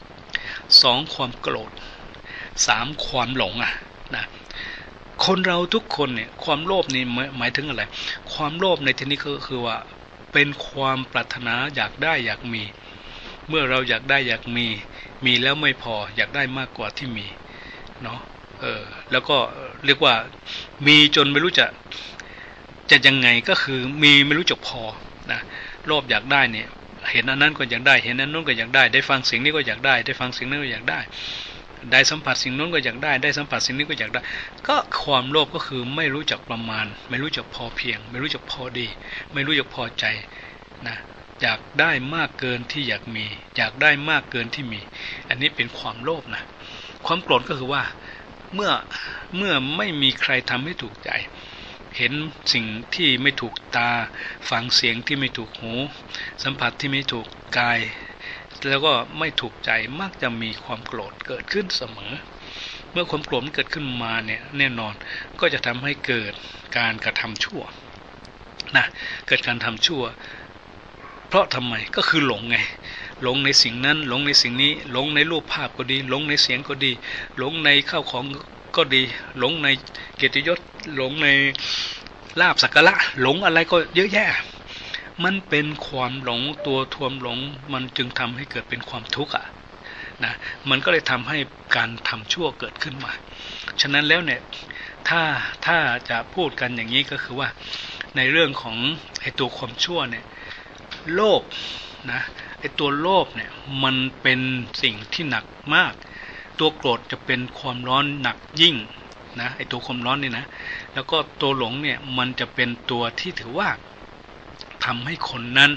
2ความโกรธ3ความหลงนะคนเราทุกคนเนี่ยความโลภนี่หมายถึงอะไรความโลภในที่นี้ก็คือว่าเป็นความปรารถนาอยากได้อยากมีเมื่อเราอยากได้อยากมีแล้วไม่พออยากได้มากกว่าที่มีเนาะแล้วก็เรียกว่ามีจนไม่รู้จะยังไงก็คือมีไม่รู้จักพอนะโลภอยากได้เนี่ยเห็นอันนั้นก็อยากได้เห็นอันนู้นก็อยากได้ได้ฟังสิ่งนี้ก็อยากได้ได้ฟังสิ่งนั้นก็อยากได้ได้สัมผัสสิ่งนู้นก็อยากได้ได้สัมผัสสิ่งนี้ก็อยากได้ก็ความโลภก็คือไม่รู้จักประมาณไม่รู้จักพอเพียงไม่รู้จักพอดีไม่รู้จักพอใจนะอยากได้มากเกินที่อยากมีอยากได้มากเกินที่มีอันนี้เป็นความโลภนะความโกรธก็คือว่าเมื่อไม่มีใครทำให้ถูกใจเห็นสิ่งที่ไม่ถูกตาฟังเสียงที่ไม่ถูกหูสัมผัสที่ไม่ถูกกายแล้วก็ไม่ถูกใจมักจะมีความโกรธเกิดขึ้นเสมอเมื่อความโกรธเกิดขึ้นมาเนี่ยแน่นอนก็จะทำให้เกิดการกระทำชั่วนะเกิดการทำชั่วเพราะทำไมก็คือหลงไงหลงในสิ่งนั้นหลงในสิ่งนี้หลงในรูปภาพก็ดีหลงในเสียงก็ดีหลงในข้าวของก็ดีหลงในเกียรติยศหลงในลาภสักการะหลงอะไรก็เยอะแยะมันเป็นความหลงตัวทวมหลงมันจึงทำให้เกิดเป็นความทุกข์นะมันก็เลยทำให้การทำชั่วเกิดขึ้นมาฉะนั้นแล้วเนี่ยถ้าจะพูดกันอย่างนี้ก็คือว่าในเรื่องของไอ้ตัวความชั่วเนี่ยโลภนะไอ้ตัวโลภเนี่ยมันเป็นสิ่งที่หนักมากตัวโกรธจะเป็นความร้อนหนักยิ่งนะไอ้ตัวความร้อนนี่นะแล้วก็ตัวหลงเนี่ยมันจะเป็นตัวที่ถือว่าทำให้คนนั้น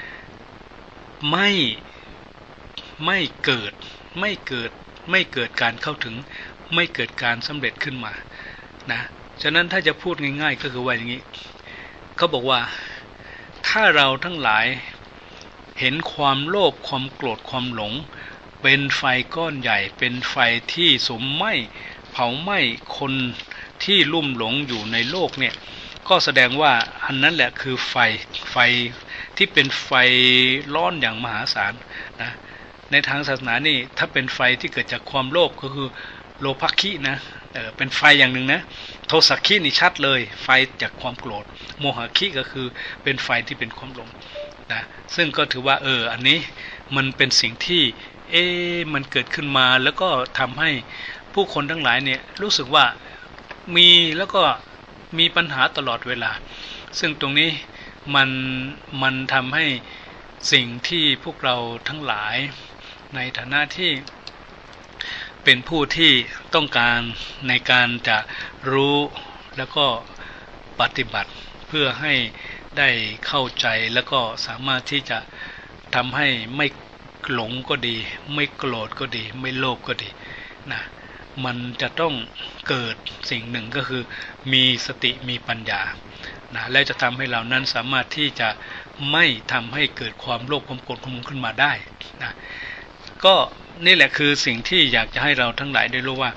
ไม่เกิดการเข้าถึงไม่เกิดการสำเร็จขึ้นมานะฉะนั้นถ้าจะพูดง่ายๆก็คือว่าอย่างนี้เขาบอกว่าถ้าเราทั้งหลายเห็นความโลภความโกรธความหลงเป็นไฟก้อนใหญ่เป็นไฟที่สุมไหม้เผาไหม้คนที่ลุ่มหลงอยู่ในโลกเนี่ยก็แสดงว่าอันนั้นแหละคือไฟที่เป็นไฟร้อนอย่างมหาศาลนะในทางศาสนานี่ถ้าเป็นไฟที่เกิดจากความโลภก็คือโลภคินะเป็นไฟอย่างหนึ่งนะโทสะคินี่ชัดเลยไฟจากความโกรธโมหะคิก็คือเป็นไฟที่เป็นความหลงนะซึ่งก็ถือว่าอันนี้มันเป็นสิ่งที่มันเกิดขึ้นมาแล้วก็ทำให้ผู้คนทั้งหลายเนี่ยรู้สึกว่ามีแล้วก็มีปัญหาตลอดเวลาซึ่งตรงนี้มันทำให้สิ่งที่พวกเราทั้งหลายในฐานะที่เป็นผู้ที่ต้องการในการจะรู้แล้วก็ปฏิบัติเพื่อให้ได้เข้าใจแล้วก็สามารถที่จะทำให้ไม่หลงก็ดีไม่โกรธก็ดีไม่โลภก็ดีนะมันจะต้องเกิดสิ่งหนึ่งก็คือมีสติมีปัญญานะและจะทำให้เรานั้นสามารถที่จะไม่ทำให้เกิดความโลภความโกรธความหลงขึ้นมาได้นะก็นี่แหละคือสิ่งที่อยากจะให้เราทั้งหลายได้รู้ว่า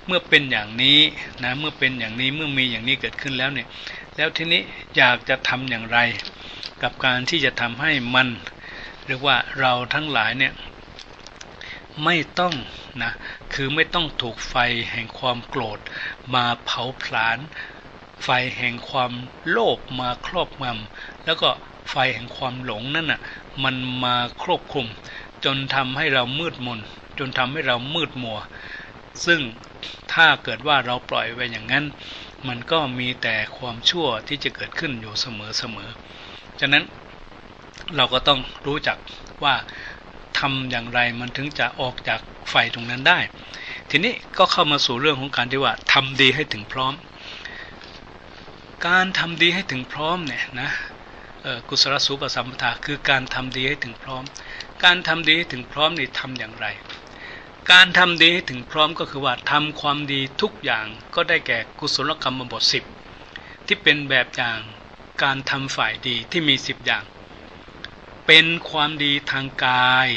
เมื่อเป็นอย่างนี้นะเมื่อเป็นอย่างนี้เมื่อมีอย่างนี้เกิดขึ้นแล้วเนี่ยแล้วทีนี้อยากจะทำอย่างไรกับการที่จะทำให้มันเรียกว่าเราทั้งหลายเนี่ยไม่ต้องนะคือไม่ต้องถูกไฟแห่งความโกรธมาเผาผลาญไฟแห่งความโลภมาครอบงำแล้วก็ไฟแห่งความหลงนั่นน่ะมันมาครอบคลุมจนทำให้เรามืดมนจนทำให้เรามืดมัวซึ่งถ้าเกิดว่าเราปล่อยไว้อย่างนั้นมันก็มีแต่ความชั่วที่จะเกิดขึ้นอยู่เสมอฉะนั้นเราก็ต้องรู้จักว่าทำอย่างไรมันถึงจะออกจากไฟตรงนั้นได้ทีนี้ก็เข้ามาสู่เรื่องของการที่ว่าทำดีให้ถึงพร้อมการทำดีให้ถึงพร้อมเนี่ยนะกุศลสูปสัมปทาคือการทำดีให้ถึงพร้อมการทำดีให้ถึงพร้อมนี่ทำอย่างไรการทำดีให้ถึงพร้อมก็คือว่าทำความดีทุกอย่างก็ได้แก่กุศลกรรมบท10ที่เป็นแบบอย่างการทำฝ่ายดีที่มี10อย่างเป็นความดีทางกาย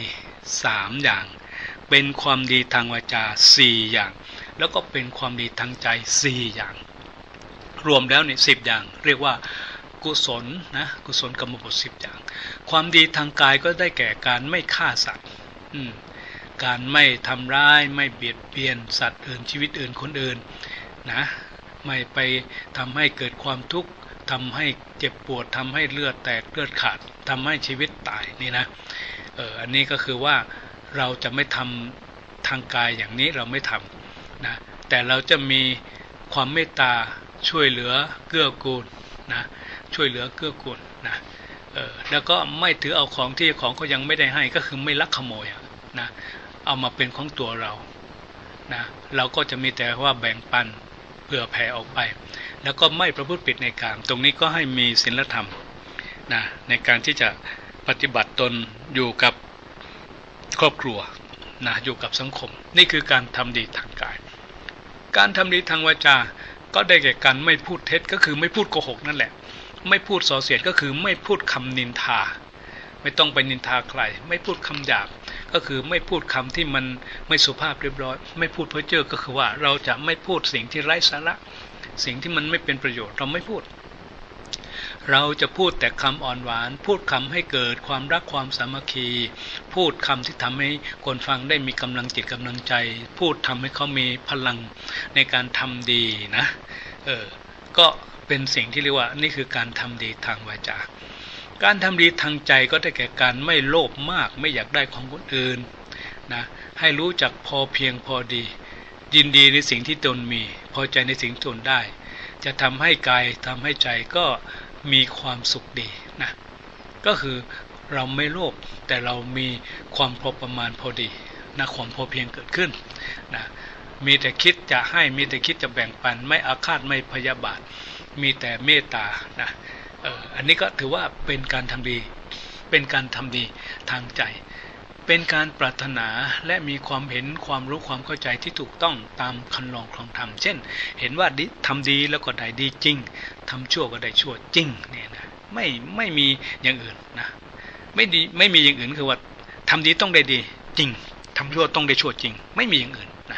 3อย่างเป็นความดีทางวาจา4อย่างแล้วก็เป็นความดีทางใจ4อย่างรวมแล้วเนี่ย10อย่างเรียกว่ากุศลนะกุศลกรรมบท10อย่างความดีทางกายก็ได้แก่การไม่ฆ่าสัตว์การไม่ทำร้ายไม่เบียดเบียนสัตว์อื่นชีวิตอื่นคนอื่นนะไม่ไปทำให้เกิดความทุกข์ทำให้เจ็บปวดทำให้เลือดแตกเลือดขาดทำให้ชีวิตตายนี่นะอันนี้ก็คือว่าเราจะไม่ทำทางกายอย่างนี้เราไม่ทำนะแต่เราจะมีความเมตตาช่วยเหลือเกื้อกูลนะช่วยเหลือเกื้อกูลนะแล้วก็ไม่ถือเอาของที่ของเขายังไม่ได้ให้ก็คือไม่ลักขโมยนะเอามาเป็นของตัวเรานะเราก็จะมีแต่ว่าแบ่งปันเผื่อแผ่ออกไปแล้วก็ไม่ประพฤติผิดในกามตรงนี้ก็ให้มีศีลธรรมนะในการที่จะปฏิบัติตนอยู่กับครอบครัวนะอยู่กับสังคมนี่คือการทำดีทางกายการทำดีทางวาจาก็ได้แก่การไม่พูดเท็จก็คือไม่พูดโกหกนั่นแหละไม่พูดส่อเสียดก็คือไม่พูดคำนินทาไม่ต้องไปนินทาใครไม่พูดคำหยาบก็คือไม่พูดคำที่มันไม่สุภาพเรียบร้อยไม่พูดเพ้อเจ้อก็คือว่าเราจะไม่พูดสิ่งที่ไร้สาระสิ่งที่มันไม่เป็นประโยชน์เราไม่พูดเราจะพูดแต่คำอ่อนหวานพูดคำให้เกิดความรักความสามัคคีพูดคำที่ทำให้คนฟังได้มีกำลังจิตกำลังใจพูดทำให้เขามีพลังในการทำดีนะก็เป็นสิ่งที่เรียกว่านี่คือการทำดีทางวาจาการทำดีทางใจก็ได้แก่การไม่โลภมากไม่อยากได้ของคนอื่นนะให้รู้จักพอเพียงพอดียินดีในสิ่งที่ตนมีพอใจในสิ่งที่ตนได้จะทำให้กายทำให้ใจก็มีความสุขดีนะก็คือเราไม่โลภแต่เรามีความพอประมาณพอดีนะความพอเพียงเกิดขึ้นนะมีแต่คิดจะให้มีแต่คิดจะแบ่งปันไม่อาฆาตไม่พยาบาทมีแต่เมตตานะอันนี้ก็ถือว่าเป็นการทำดีเป็นการทำดีทางใจเป็นการปรารถนาและมีความเห็นความรู้ความเข้าใจที่ถูกต้องตามคันลองครองธรรมเช่นเห็นว่าทำดีแล้วก็ได้ดีจริงทำชั่วก็ได้ชั่วจริงเนี่ยนะไม่มีอย่างอื่นนะไม่มีอย่างอื่นคือว่าทำดีต้องได้ดีจริงทำชั่วต้องได้ชั่วจริงไม่มีอย่างอื่นนะ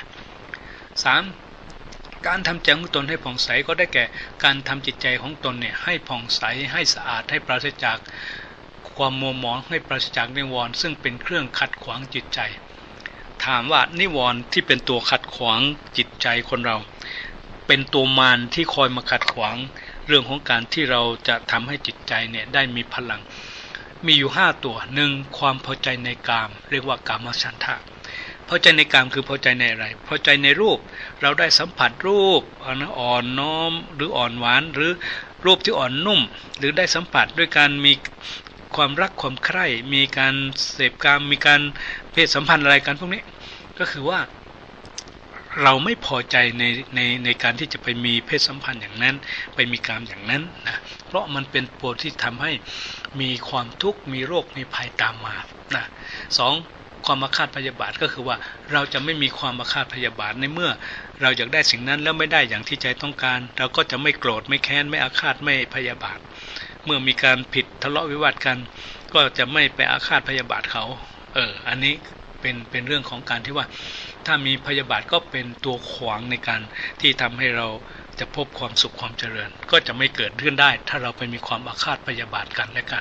3การทำใจของตนให้ผ่องใสก็ได้แก่การทำจิตใจของตนเนี่ยให้ผ่องใสให้สะอาดให้ปราศจากความมัวหมองให้ปราศจากนิวรณ์ซึ่งเป็นเครื่องขัดขวางจิตใจถามว่านิวรณ์ที่เป็นตัวขัดขวางจิตใจคนเราเป็นตัวมารที่คอยมาขัดขวางเรื่องของการที่เราจะทำให้จิตใจเนี่ยได้มีพลังมีอยู่5ตัว1ความพอใจในกามเรียกว่ากามฉันทะพอใจในกามคือพอใจในอะไรพอใจในรูปเราได้สัมผัสรูปอ่อนน้อมหรืออ่อนหวานหรือรูปที่อ่อนนุ่มหรือได้สัมผัสด้วยการมีความรักความใคร่มีการเสพกามมีการเพศสัมพันธ์อะไรกันพวกนี้ก็คือว่าเราไม่พอใจในการที่จะไปมีเพศสัมพันธ์อย่างนั้นไปมีกามอย่างนั้นนะเพราะมันเป็นตัวที่ทำให้มีความทุกข์มีโรคมีภัยตามมานะ2ความอาฆาตพยาบาทก็คือว่าเราจะไม่มีความอาฆาตพยาบาทในเมื่อเราอยากได้สิ่งนั้นแล้วไม่ได้อย่างที่ใจต้องการเราก็จะไม่โกรธไม่แค้นไม่อาฆาตไม่พยาบาทเมื่อมีการผิดทะเลาะวิวาทกันก็จะไม่ไปอาฆาตพยาบาทเขาอันนี้เป็นเรื่องของการที่ว่าถ้ามีพยาบาทก็เป็นตัวขวางในการที่ทำให้เราจะพบความสุขความเจริญก็จะไม่เกิดขึ้นได้ถ้าเราไปมีความอาฆาตพยาบาทกันและกัน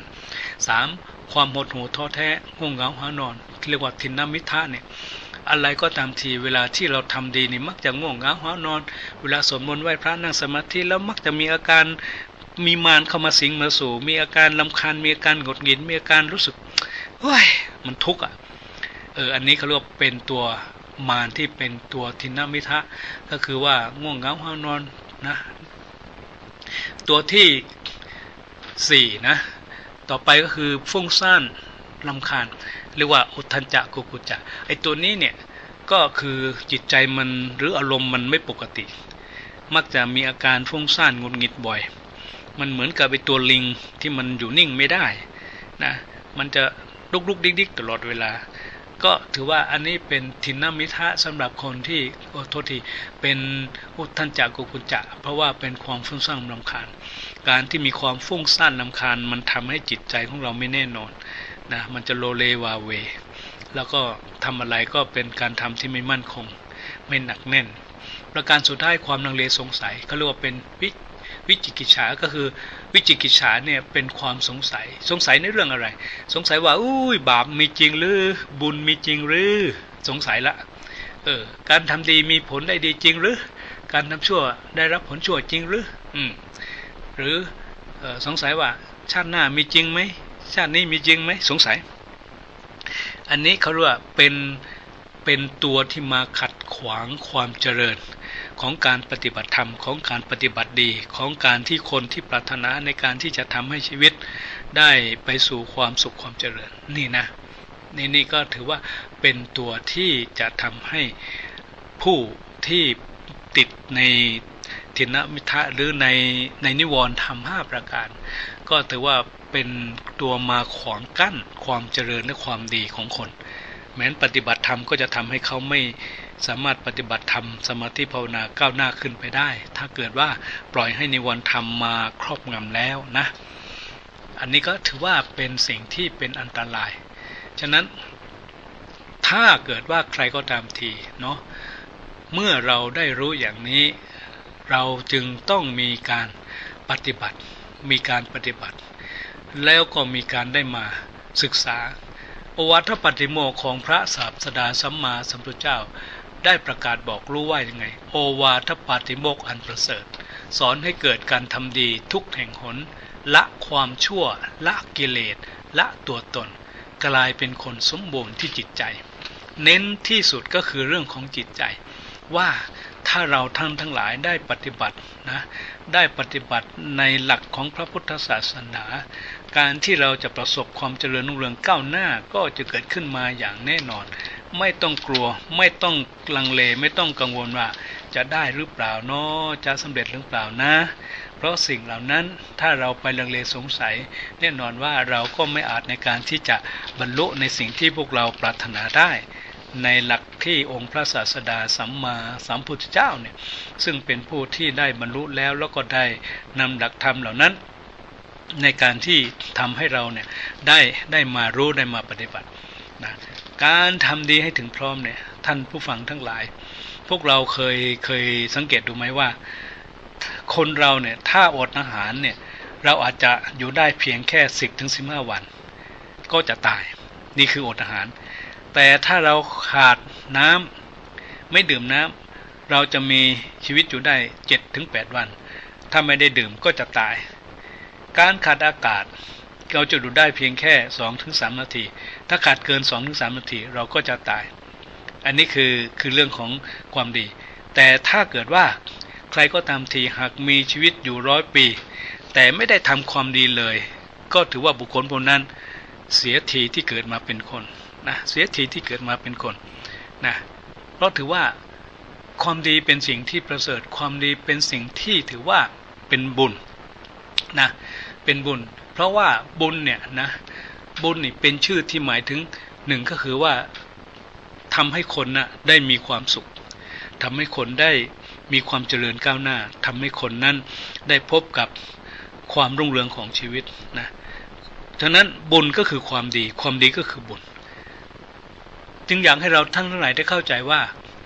3. ความหดหู่ท้อแท้ง่วงเหงาหานอนเรียกว่าทินนมิทะเนี่ยอะไรก็ตามทีเวลาที่เราทำดีนี่มักจะง่วงเหงาหานอนเวลาสวดมนต์ไหว้พระนั่งสมาธิแล้วมักจะมีอาการมีมารเข้ามาสิงมาสู่มีอาการรำคาญมีอาการหงุดหงิดมีอาการรู้สึกเฮ้ยมันทุกข์อันนี้เขาเรียกว่าเป็นตัวมารที่เป็นตัวทินนมิทะก็คือว่าง่วงเหงาหานอนนะตัวที่4นะต่อไปก็คือฟุ้งซ่านรำคาญเรียกว่าอุทธัจจะกุกุจจะไอตัวนี้เนี่ยก็คือจิตใจมันหรืออารมณ์มันไม่ปกติมักจะมีอาการฟุ้งซ่านหงุดหงิดบ่อยมันเหมือนกับไอตัวลิงที่มันอยู่นิ่งไม่ได้นะมันจะลุกๆดิ๊กๆตลอดเวลาก็ถือว่าอันนี้เป็นทินนมิทะสำหรับคนที่โทษทีเป็นอุทธัจจะกุกุจจะเพราะว่าเป็นความฟุ้งซ่านรำคาญการที่มีความฟุ้งซ่านรำคาญมันทำให้จิตใจของเราไม่แน่นอนนะมันจะโลเลวาเวแล้วก็ทำอะไรก็เป็นการทำที่ไม่มั่นคงไม่หนักแน่นประการสุดท้ายความลังเลสงสัยเขาเรียกว่าเป็นวิจิกิจฉาก็คือวิจิกิจฉาเนี่ยเป็นความสงสัยในเรื่องอะไรสงสัยว่าบาปมีจริงหรือบุญมีจริงหรือสงสัยละการทำดีมีผลได้ดีจริงหรือการทำชั่วได้รับผลชั่วจริงหรือหรือสงสัยว่าชาติหน้ามีจริงไหมชาตินี้มีจริงไหมสงสัยอันนี้เขาเรียกว่าเป็นตัวที่มาขัดขวางความเจริญของการปฏิบัติธรรมของการปฏิบัติดีของการที่คนที่ปรารถนาในการที่จะทำให้ชีวิตได้ไปสู่ความสุขความเจริญนี่นะนี่ก็ถือว่าเป็นตัวที่จะทำให้ผู้ที่ติดในทินนมิทะหรือในนิวรณ์ธรรม5ประการก็ถือว่าเป็นตัวมาขวางกั้นความเจริญและความดีของคนแม้นปฏิบัติธรรมก็จะทำให้เขาไม่สามารถปฏิบัติธรรมสมาธิภาวนาก้าวหน้าขึ้นไปได้ถ้าเกิดว่าปล่อยให้นิวรณ์ธรรมมาครอบงำแล้วนะอันนี้ก็ถือว่าเป็นสิ่งที่เป็นอันตรายฉะนั้นถ้าเกิดว่าใครก็ตามทีเนาะเมื่อเราได้รู้อย่างนี้เราจึงต้องมีการปฏิบัติแล้วก็มีการได้มาศึกษาโอวาทปฏิโมกข์ของพระศาสดาสัมมาสัมพุทธเจ้าได้ประกาศบอกรู้ว่ายังไงโอวาทปฏิโมกข์อันประเสริฐสอนให้เกิดการทำดีทุกแห่งหนละความชั่วละกิเลสละตัวตนกลายเป็นคนสมบูรณ์ที่จิตใจเน้นที่สุดก็คือเรื่องของจิตใจว่าถ้าเราทั้งหลายได้ปฏิบัตินะได้ปฏิบัติในหลักของพระพุทธศาสนาการที่เราจะประสบความเจริญรุ่งเรืองก้าวหน้าก็จะเกิดขึ้นมาอย่างแน่นอนไม่ต้องกลัวไม่ต้องลังเลไม่ต้องกังวลว่าจะได้หรือเปล่าเนาะจะสำเร็จหรือเปล่านะเพราะสิ่งเหล่านั้นถ้าเราไปลังเลสงสัยแน่นอนว่าเราก็ไม่อาจในการที่จะบรรลุในสิ่งที่พวกเราปรารถนาได้ในหลักที่องค์พระศาสดาสัมมาสัมพุทธเจ้าเนี่ยซึ่งเป็นผู้ที่ได้บรรลุแล้วก็ได้นำหลักธรรมเหล่านั้นในการที่ทำให้เราเนี่ยได้มารู้ได้มาปฏิบัตินะการทำดีให้ถึงพร้อมเนี่ยท่านผู้ฟังทั้งหลายพวกเราเคยสังเกตดูไหมว่าคนเราเนี่ยถ้าอดอาหารเนี่ยเราอาจจะอยู่ได้เพียงแค่10-15 วันก็จะตายนี่คืออดอาหารแต่ถ้าเราขาดน้ำไม่ดื่มน้ำเราจะมีชีวิตอยู่ได้ 7-8 วันถ้าไม่ได้ดื่มก็จะตายการขาดอากาศเราจะอยู่ได้เพียงแค่ 2-3 นาทีถ้าขาดเกิน 2-3 นาทีเราก็จะตายอันนี้คือเรื่องของความดีแต่ถ้าเกิดว่าใครก็ตามทีหากมีชีวิตอยู่100 ปีแต่ไม่ได้ทำความดีเลยก็ถือว่าบุคคลคนนั้นเสียทีที่เกิดมาเป็นคนนะเสียทีที่เกิดมาเป็นคนนะเพราะถือว่าความดีเป็นสิ่งที่ประเสริฐความดีเป็นสิ่งที่ถือว่าเป็นบุญนะเป็นบุญเพราะว่าบุญเนี่ยนะบุญนี่เป็นชื่อที่หมายถึง1ก็คือว่าทำให้คนนะได้มีความสุขทำให้คนได้มีความเจริญก้าวหน้าทำให้คนนั้นได้พบกับความรุ่งเรืองของชีวิตนะฉะนั้นบุญก็คือความดีก็คือบุญจึงอยากให้เราทั้งหลายได้เข้าใจว่า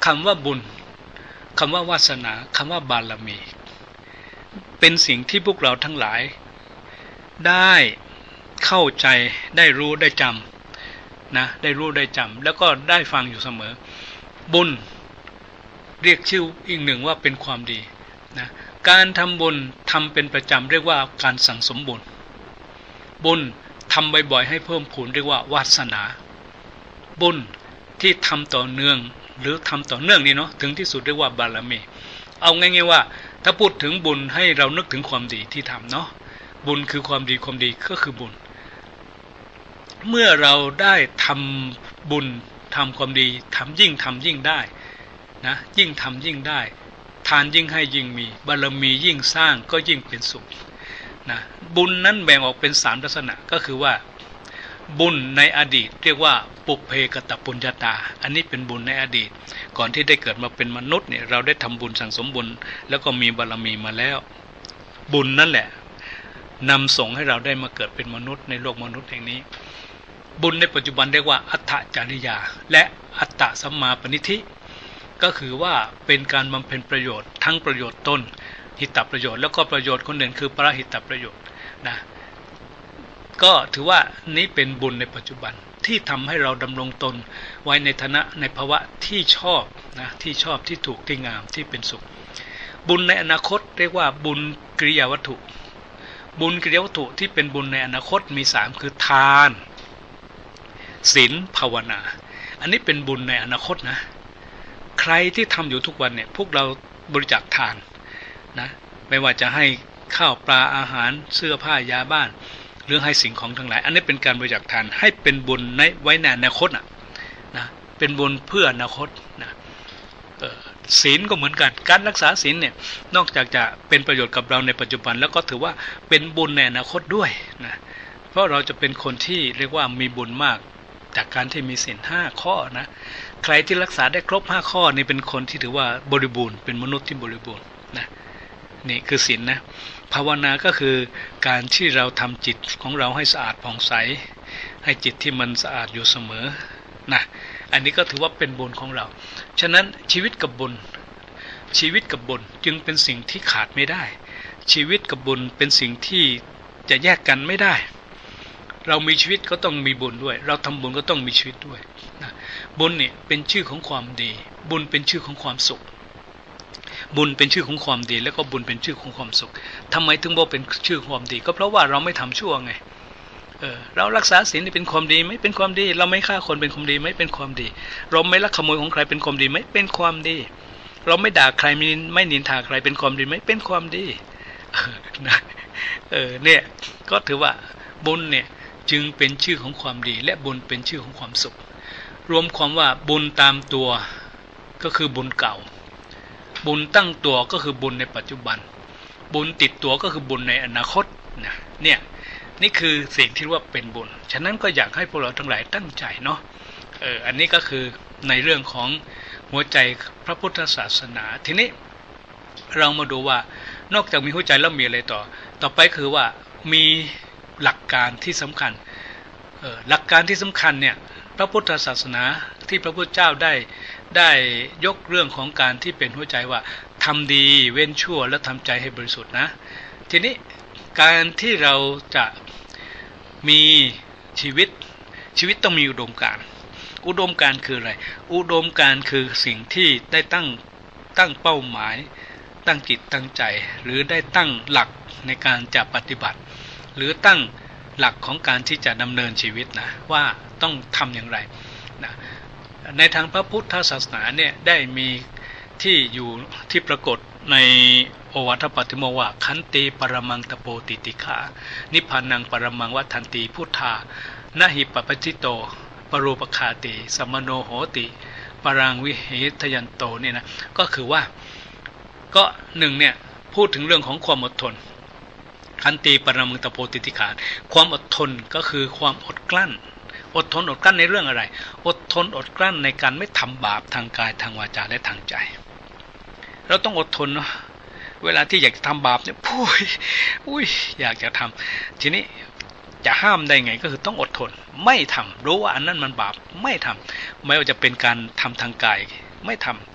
คำว่าบุญคำว่าวาสนาคำว่าบารมีเป็นสิ่งที่พวกเราทั้งหลายได้เข้าใจได้รู้ได้จำนะได้รู้ได้จำแล้วก็ได้ฟังอยู่เสมอบุญเรียกชื่ออีกหนึ่งว่าเป็นความดีนะการทำบุญทำเป็นประจำเรียกว่าการสั่งสมบุญบุญทำบ่อยๆให้เพิ่มพูนเรียกว่าวาสนาบุญที่ทำต่อเนื่องหรือทำต่อเนื่องนี่เนาะถึงที่สุดเรียกว่าบารมีเอาง่ายๆว่าถ้าพูดถึงบุญให้เรานึกถึงความดีที่ทำเนาะบุญคือความดีความดีก็คือบุญเมื่อเราได้ทำบุญทำความดีทำยิ่งได้นะยิ่งทำยิ่งได้ทานยิ่งให้ยิ่งมีบารมียิ่งสร้างก็ยิ่งเป็นสุขนะบุญนั้นแบ่งออกเป็น3ลักษณะก็คือว่าบุญในอดีตเรียกว่าปุเพกตปุญญาตาอันนี้เป็นบุญในอดีตก่อนที่ได้เกิดมาเป็นมนุษย์เนี่ยเราได้ทำบุญสั่งสมบุญแล้วก็มีบารมีมาแล้วบุญนั่นแหละนำส่งให้เราได้มาเกิดเป็นมนุษย์ในโลกมนุษย์แห่งนี้บุญในปัจจุบันเรียกว่าอัตถจริยาและอัตตสัมมาปณิธิก็คือว่าเป็นการบำเพ็ญประโยชน์ทั้งประโยชน์ตนหิตประโยชน์แล้วก็ประโยชน์คนอื่นคือปรหิตประโยชน์นะก็ถือว่านี้เป็นบุญในปัจจุบันที่ทำให้เราดำรงตนไว้ในฐานะในภาวะที่ชอบนะที่ชอบที่ถูกที่งามที่เป็นสุขบุญในอนาคตเรียกว่าบุญกิริยาวัตถุบุญกิริยาวัตถุที่เป็นบุญในอนาคตมี3คือทานศีลภาวนาอันนี้เป็นบุญในอนาคตนะใครที่ทำอยู่ทุกวันเนี่ยพวกเราบริจาคทานนะไม่ว่าจะให้ข้าวปลาอาหารเสื้อผ้ายาบ้านหรือให้สิ่งของทั้งหลายอันนี้เป็นการบริจาคทานให้เป็นบุญในไว้ในอนาคตนะเป็นบุญเพื่ออนาคตนะศีลก็เหมือนกันการรักษาศีลเนี่ยนอกจากจะเป็นประโยชน์กับเราในปัจจุบันแล้วก็ถือว่าเป็นบุญในอนาคตด้วยนะเพราะเราจะเป็นคนที่เรียกว่ามีบุญมากจากการที่มีศีล5ข้อนะใครที่รักษาได้ครบ5ข้อนี่เป็นคนที่ถือว่าบริบูรณ์เป็นมนุษย์ที่บริบูรณ์นะนี่คือศีลนะภาวนาก็คือการที่เราทำจิตของเราให้สะอาดผ่องใสให้จิตที่มันสะอาดอยู่เสมอนะอันนี้ก็ถือว่าเป็นบุญของเราฉะนั้นชีวิตกับบุญจึงเป็นสิ่งที่ขาดไม่ได้ชีวิตกับบุญเป็นสิ่งที่จะแยกกันไม่ได้เรามีชีวิตก็ต้องมีบุญด้วยเราทำบุญก็ต้องมีชีวิตด้วยนะบุญเนี่ยเป็นชื่อของความดีบุญเป็นชื่อของความสุขบุญเป็นชื่อของความดีแล้วก็บุญเป็นชื่อของความสุขทำไมถึงบอกเป็นชื่อความดีก็เพราะว่าเราไม่ทำชั่วไงเรารักษาศีลนี่เป็นความดีไหมเป็นความดีเราไม่ฆ่าคนเป็นความดีไหมเป็นความดีเราไม่ลักขโมยของใครเป็นความดีไหมเป็นความดีเราไม่ด่าใครไม่นินทาใครเป็นความดีไหมเป็นความดีนะเนี่ยก็ถือว่าบุญเนี่ยจึงเป็นชื่อของความดีและบุญเป็นชื่อของความสุขรวมความว่าบุญตามตัวก็คือบุญเก่าบุญตั้งตัวก็คือบุญในปัจจุบันบุญติดตัวก็คือบุญในอนาคตเนี่ยนี่คือสิ่งที่ว่าเป็นบุญฉะนั้นก็อยากให้พวกเราทั้งหลายตั้งใจเนาะอันนี้ก็คือในเรื่องของหัวใจพระพุทธศาสนาทีนี้เรามาดูว่านอกจากมีหัวใจแล้วมีอะไรต่อไปคือว่ามีหลักการที่สำคัญหลักการที่สำคัญเนี่ยพระพุทธศาสนาที่พระพุทธเจ้าได้ยกเรื่องของการที่เป็นหัวใจว่าทำดีเว้นชั่วและทำใจให้บริสุทธิ์นะทีนี้การที่เราจะมีชีวิตต้องมีอุดมการณ์คืออะไรอุดมการณ์คือสิ่งที่ได้ตั้งเป้าหมายตั้งจิตตั้งใจหรือได้ตั้งหลักในการจะปฏิบัติหรือตั้งหลักของการที่จะดำเนินชีวิตนะว่าต้องทำอย่างไรนะในทางพระพุทธศาสนาเนี่ยได้มีที่อยู่ที่ปรากฏในโอวาทปาติโมกข์ว่าขันติปรมังตโปติติขานิพพานังปรมังวัฏันติพุทธานะหิปปัจจิโตปรูปคาติสมโนโหติปรังวิเหทยันโตเนี่ยนะก็คือว่าก็หนึ่งเนี่ยพูดถึงเรื่องของความอดทนขันติปรมังตโปติติขาความอดทนก็คือความอดกลั้นอดทนอดกลั้นในเรื่องอะไรอดทนอดกลั้นในการไม่ทำบาปทางกายทางวาจาและทางใจเราต้องอดทนเนาะเวลาที่อยากจะทำบาปเนี่ยอุ้ยอยากจะทำทีนี้จะห้ามได้ไงก็คือต้องอดทนไม่ทำรู้ว่าอันนั้นมันบาปไม่ทำไม่ว่าจะเป็นการทำทางกายไม่ท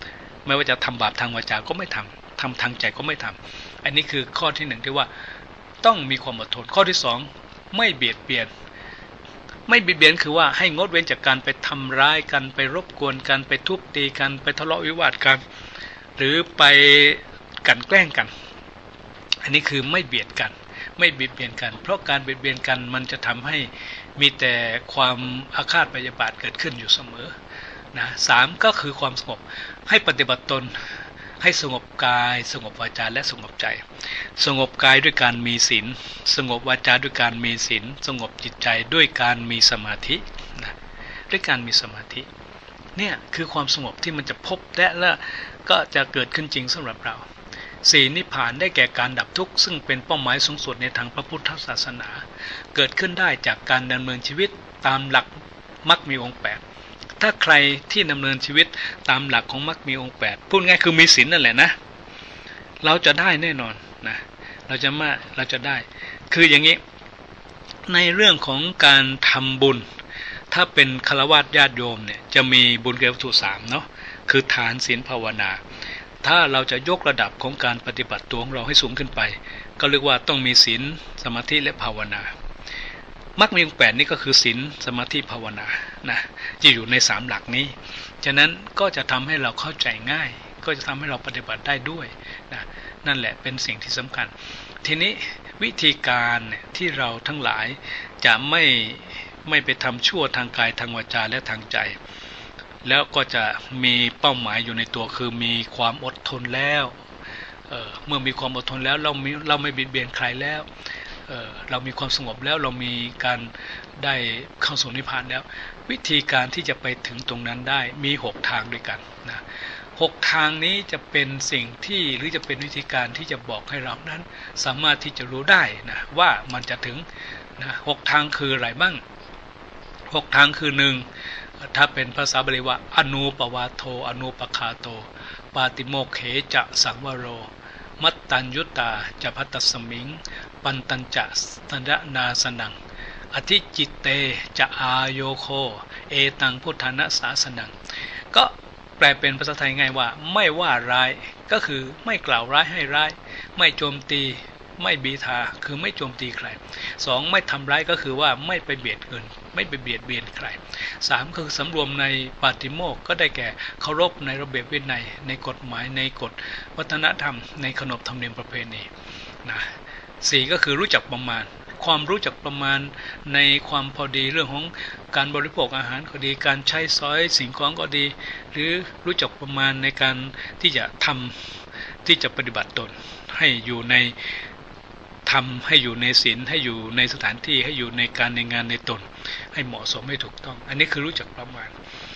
ไม่ว่าจะทำบาปทางวาจาก็ไม่ทำทางใจก็ไม่ทำอันนี้คือข้อที่หนึ่งที่ว่าต้องมีความอดทนข้อที่สองไม่เบียดเบียนไม่เบียดเบียนคือว่าให้งดเว้นจากการไปทำร้ายกันไปรบกวนกันไปทุบตีกันไปทะเลาะวิวาทกันหรือไปกันแกล้งกันอันนี้คือไม่เบียดกันไม่เบียดเบียนกันเพราะการเบียดเบียนกันมันจะทำให้มีแต่ความอาฆาตพยาบาทเกิดขึ้นอยู่เสมอนะสามก็คือความสงบให้ปฏิบัติตนให้สงบกายสงบวาจาและสงบใจสงบกายด้วยการมีศีลสงบวาจาด้วยการมีศีลสงบจิตใจด้วยการมีสมาธินะด้วยการมีสมาธิเนี่ยคือความสงบที่มันจะพบและก็จะเกิดขึ้นจริงสำหรับเราสี่นิพพานได้แก่การดับทุกข์ซึ่งเป็นเป้าหมายสูงสุดในทางพระพุทธศาสนาเกิดขึ้นได้จากการดำเนินชีวิตตามหลักมรรคมีองค์8ถ้าใครที่ดำเนินชีวิตตามหลักของมรรคมีองค์8พูดง่ายคือมีศีลนั่นแหละนะเราจะได้แน่นอนนะเราจะได้คืออย่างนี้ในเรื่องของการทำบุญถ้าเป็นฆราวาสญาติโยมเนี่ยจะมีบุญเกี่ยวกับวัตถุ3เนาะคือทานศีลภาวนาถ้าเราจะยกระดับของการปฏิบัติตัวของเราให้สูงขึ้นไปก็เรียกว่าต้องมีศีลสมาธิและภาวนามรรคมีองค์8นี่ก็คือศีลสมาธิภาวนานะจะอยู่ใน3หลักนี้ฉะนั้นก็จะทำให้เราเข้าใจง่ายก็จะทำให้เราปฏิบัติได้ด้วยนะนั่นแหละเป็นสิ่งที่สำคัญทีนี้วิธีการที่เราทั้งหลายจะไม่ไปทำชั่วทางกายทางวาจาและทางใจแล้วก็จะมีเป้าหมายอยู่ในตัวคือมีความอดทนแล้วเมื่อมีความอดทนแล้วเราไม่เบียดเบียนใครแล้วเรามีความสงบแล้วเรามีการได้เข้าสู่นิพพานแล้ววิธีการที่จะไปถึงตรงนั้นได้มี6ทางด้วยกันนะ6ทางนี้จะเป็นสิ่งที่หรือจะเป็นวิธีการที่จะบอกให้เรานั้นสามารถที่จะรู้ได้นะว่ามันจะถึงนะ6ทางคืออะไรบ้าง6ทางคือ1ถ้าเป็นภาษาบาลีว่าอนุปวาโทอนุปคาโตปาติโมกเขจะสังวโรมัตตัญยุตตาจะพัตตสมิงปันตัญจะตัญนาสนังอธิจิตเตจะอาโยโคเอตังพุทธานะสาสนังก็แปลเป็นภาษาไทยง่ายว่าไม่ว่าร้ายก็คือไม่กล่าวร้ายให้ร้ายไม่โจมตีไม่บีทาคือไม่โจมตีใคร2ไม่ทำร้ายก็คือว่าไม่ไปเบียดเบียนใคร3คือสำรวมในปาติโมกข์ก็ได้แก่เคารพในระเบียบวินัยในกฎหมายในกฎวัฒนธรรมในขนบธรรมเนียมประเพณีนะ4ก็คือรู้จักประมาณความรู้จักประมาณในความพอดีเรื่องของการบริโภคอาหารก็ดีการใช้สอยสิ่งของก็ดีหรือรู้จักประมาณในการที่จะทำที่จะปฏิบัติตนให้อยู่ในทำให้อยู่ในศีลให้อยู่ในสถานที่ให้อยู่ในการในงานในตนให้เหมาะสมให้ถูกต้องอันนี้คือรู้จักประมาณ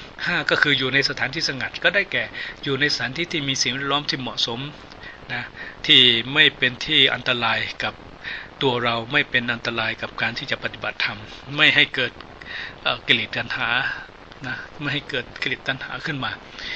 5ก็คืออยู่ในสถานที่สงัดก็ได้แก่อยู่ในสถานที่ที่มีสิ่งแวดล้อมที่เหมาะสมนะที่ไม่เป็นที่อันตรายกับตัวเราไม่เป็นอันตรายกับการที่จะปฏิบัติธรรมไม่ให้เกิดกิเลสตัณหานะไม่ให้เกิดกิเลสตัณหาขึ้นมา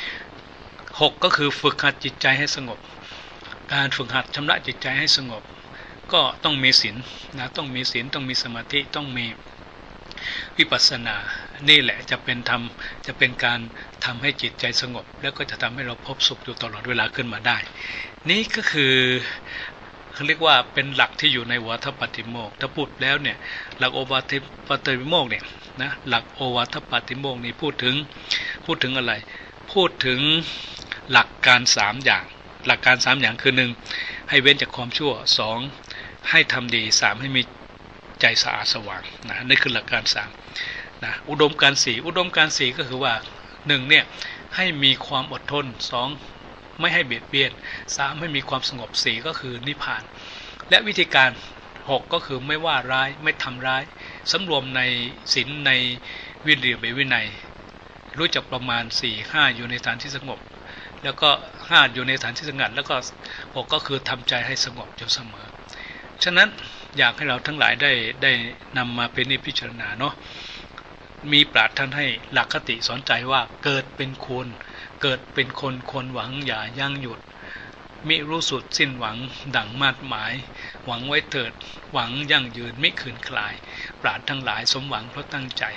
6ก็คือฝึกหัดจิตใจให้สงบการฝึกหัดชำระจิตใจให้สงบก็ต้องมีศีลนะต้องมีศีลต้องมีสมาธิต้องมีวิปัสสนานี่แหละจะเป็นการทำให้จิตใจสงบแล้วก็จะทำให้เราพบสุขอยู่ตลอดเวลาขึ้นมาได้นี่ก็คือเขาเรียกว่าเป็นหลักที่อยู่ในโอวาทปาติโมกข์ถ้าพูดแล้วเนี่ยหลักโอวาทปาติโมกข์เนี่ยนะหลักโอวาทปาติโมกข์นี่พูดถึงอะไรพูดถึงหลักการ3อย่างหลักการ3อย่างคือ1ให้เว้นจากความชั่ว2ให้ทำดี3ให้มีใจสะอาดสว่างนะนี่คือหลักการ3นะอุดมการณ์4ก็คือว่า1เนี่ยให้มีความอดทน2ไม่ให้เบียดเบียน3ให้มีความสงบ4ก็คือนิพพานและวิธีการ6ก็คือไม่ว่าร้ายไม่ทำร้ายสำรวมในศีลในวิริยะวินัยรู้จักประมาณ4 5อยู่ในสถานที่สงบแล้วก็5อยู่ในสถานที่สงัดแล้วก็6ก็คือทำใจให้สงบอยู่เสมอฉะนั้นอยากให้เราทั้งหลายได้นำมาเป็นนิพพิจารณาเนาะมีปราชญ์ท่านให้หลักคติสอนใจว่าเกิดเป็นคนควรหวังอย่ายั่งหยุดมิรู้สุดสิ้นหวังดั่งมาดหมายหวังไว้เถิดหวังยั่งยืนไม่คืนคลายปราชญ์ทั้งหลายสมหวังเพราะตั้งใจ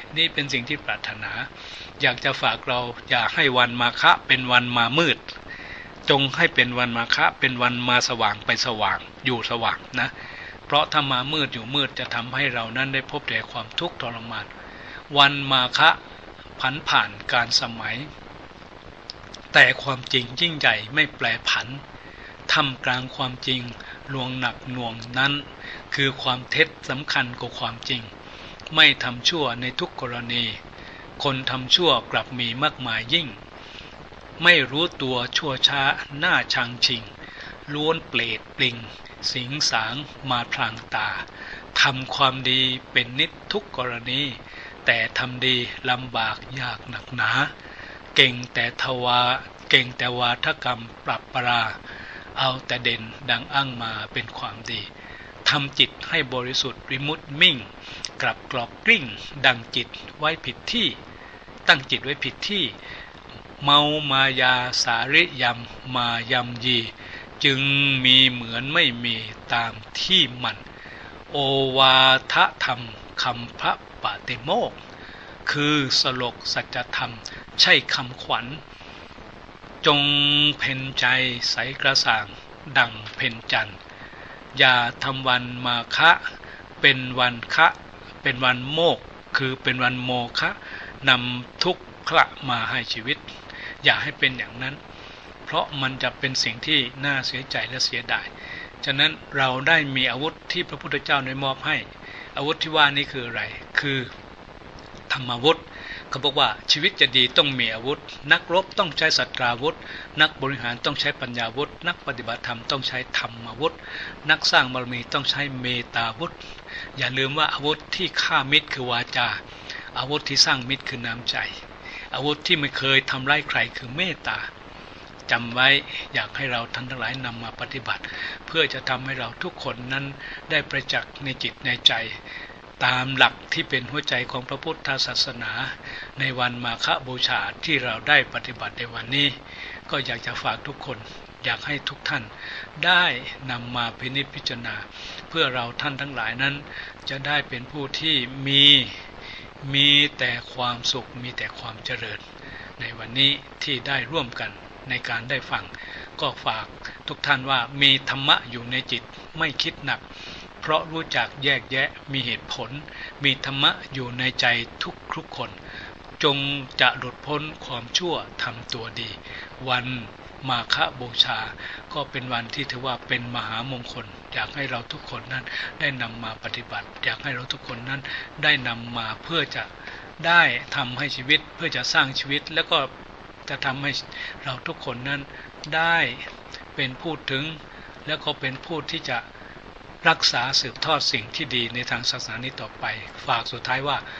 นี่เป็นสิ่งที่ปรารถนา อยากจะฝากเราอย่าให้วันมาฆะเป็นวันมามืดจงให้เป็นวันมาฆะเป็นวันมาสว่างไปสว่างอยู่สว่างนะเพราะถ้ามามืดอยู่มืดจะทำให้เรานั้นได้พบแต่ความทุกข์ทรมานวันมาฆะผันผ่านการสมัยแต่ความจริงยิ่งใหญ่ไม่แปรผันท่ามกลางความจริงลวงหนักหน่วงนั้นคือความเท็จสำคัญกว่าความจริงไม่ทำชั่วในทุกกรณีคนทำชั่วกลับมีมากมายยิ่งไม่รู้ตัวชั่วช้าหน้าชังชิงล้วนเปรตปลิงสิงสางมาพลางตาทำความดีเป็นนิจทุกกรณีแต่ทำดีลำบากยากหนักหนาเก่งแต่วาทกรรมปรับปราเอาแต่เด่นดังอ้างมาเป็นความดีทำจิตให้บริสุทธิ์วิมุตติมิ่งกลับกรอกกลิ้งดังจิตไว้ผิดที่ตั้งจิตไว้ผิดที่เมามายาสาริยำมายำยีจึงมีเหมือนไม่มีตามที่มันโอวาทธรรมคำพระปาติโมกข์คือสลกสัจธรรมใช่คำขวัญจงเพ่นใจใสกระส่างดังเพ่นจันทร์อย่าทำวันมาฆะเป็นวันคะเป็นวันโมกข์คือเป็นวันโมฆะนำทุกข์มาให้ชีวิตอย่าให้เป็นอย่างนั้นเพราะมันจะเป็นสิ่งที่น่าเสียใจและเสียดายฉะนั้นเราได้มีอาวุธที่พระพุทธเจ้าได้มอบให้อาวุธที่ว่านี้คืออะไรคือธรรมอาวุธเขาบอกว่าชีวิตจะดีต้องมีอาวุธนักรบต้องใช้สัตราวุธนักบริหารต้องใช้ปัญญาวุธนักปฏิบัติธรรมต้องใช้ธรรมอาวุธนักสร้างบารมีต้องใช้เมตตาวุธอย่าลืมว่าอาวุธที่ฆ่ามิตรคือวาจาอาวุธที่สร้างมิตรคือน้ำใจอาวุธที่ไม่เคยทำร้ายใครคือเมตตาจำไว้อยากให้เราท่านทั้งหลายนำมาปฏิบัติเพื่อจะทำให้เราทุกคนนั้นได้ประจักษ์ในจิตในใจตามหลักที่เป็นหัวใจของพระพุทธศาสนาในวันมาฆบูชาที่เราได้ปฏิบัติในวันนี้ก็อยากจะฝากทุกคนอยากให้ทุกท่านได้นำมาพินิจพิจารณาเพื่อเราท่านทั้งหลายนั้นจะได้เป็นผู้ที่มีแต่ความสุขมีแต่ความเจริญในวันนี้ที่ได้ร่วมกันในการได้ฟังก็ฝากทุกท่านว่ามีธรรมะอยู่ในจิตไม่คิดหนักเพราะรู้จักแยกแยะมีเหตุผลมีธรรมะอยู่ในใจทุกคนจงจะหลุดพ้นความชั่วทำตัวดีวันมาฆบูชาก็เป็นวันที่ถือว่าเป็นมหามงคลอยากให้เราทุกคนนั้นได้นำมาปฏิบัติอยากให้เราทุกคนนั้นได้นำมาเพื่อจะได้ทำให้ชีวิตเพื่อจะสร้างชีวิตแล้วก็จะทำให้เราทุกคนนั้นได้เป็นผู้ถึงแล้วก็เป็นผู้ที่จะรักษาสืบทอดสิ่งที่ดีในทางศาสนานี้ต่อไปฝากสุดท้ายว่า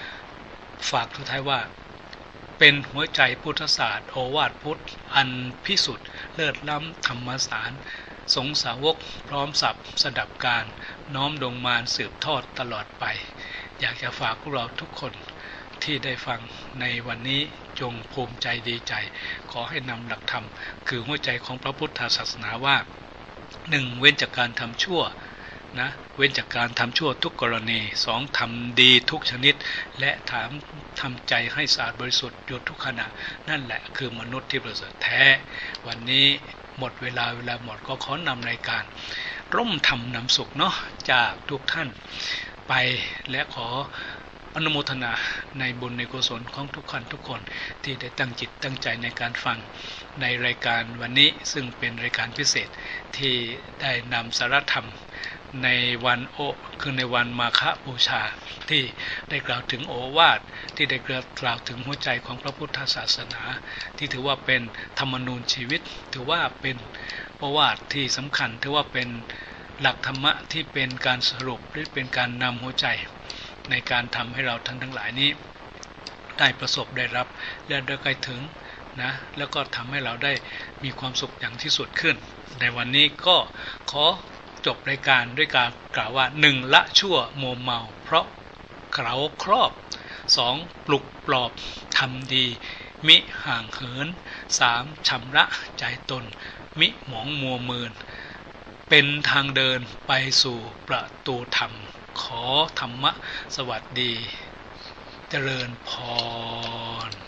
เป็นหัวใจพุทธศาสตร์โอวาทพุทธอันพิสุทธิ์เลิศล้ำธรรมสารสงสาวกพร้อมสับสดับการน้อมดงมารสืบทอดตลอดไปอยากจะฝากพวกเราทุกคนที่ได้ฟังในวันนี้จงภูมิใจดีใจขอให้นำหลักธรรมคือหัวใจของพระพุทธศาสนาว่า 1. เว้นจากการทำชั่วนะเว้นจากการทำชั่วทุกกรณี 2. ทำดีทุกชนิดและทำใจให้สะอาดบริสุทธิ์อยู่ทุกขณะนั่นแหละคือมนุษย์ที่ประเสริฐแท้วันนี้หมดเวลาหมดก็ขอนำรายการร่มธรรมนำสุขเนาะจากทุกท่านไปและขออนุโมทนาในบุญในกุศลของทุกคนที่ได้ตั้งจิตตั้งใจในการฟังในรายการวันนี้ซึ่งเป็นรายการพิเศษที่ได้นำสาระธรรมในวันคือในวันมาฆบูชาที่ได้กล่าวถึงโอวาทที่ได้กล่าวถึงหัวใจของพระพุทธศาสนาที่ถือว่าเป็นธรรมนูญชีวิตถือว่าเป็นโอวาทที่สำคัญถือว่าเป็นหลักธรรมะที่เป็นการสรุปหรือเป็นการนำหัวใจในการทำให้เราทั้งหลายนี้ได้ประสบได้รับและได้ใกล้ถึงนะแล้วก็ทำให้เราได้มีความสุขอย่างที่สุดขึ้นในวันนี้ก็ขอจบรายการด้วยการกล่าวว่า 1. ละชั่วมัวเมาเพราะเขาครอบ 2. ปลุกปลอบทำดีมิห่างเหิน 3. ชำระใจตนมิหมองมัวเมินเป็นทางเดินไปสู่ประตูธรรมขอธรรมะสวัสดีเจริญพร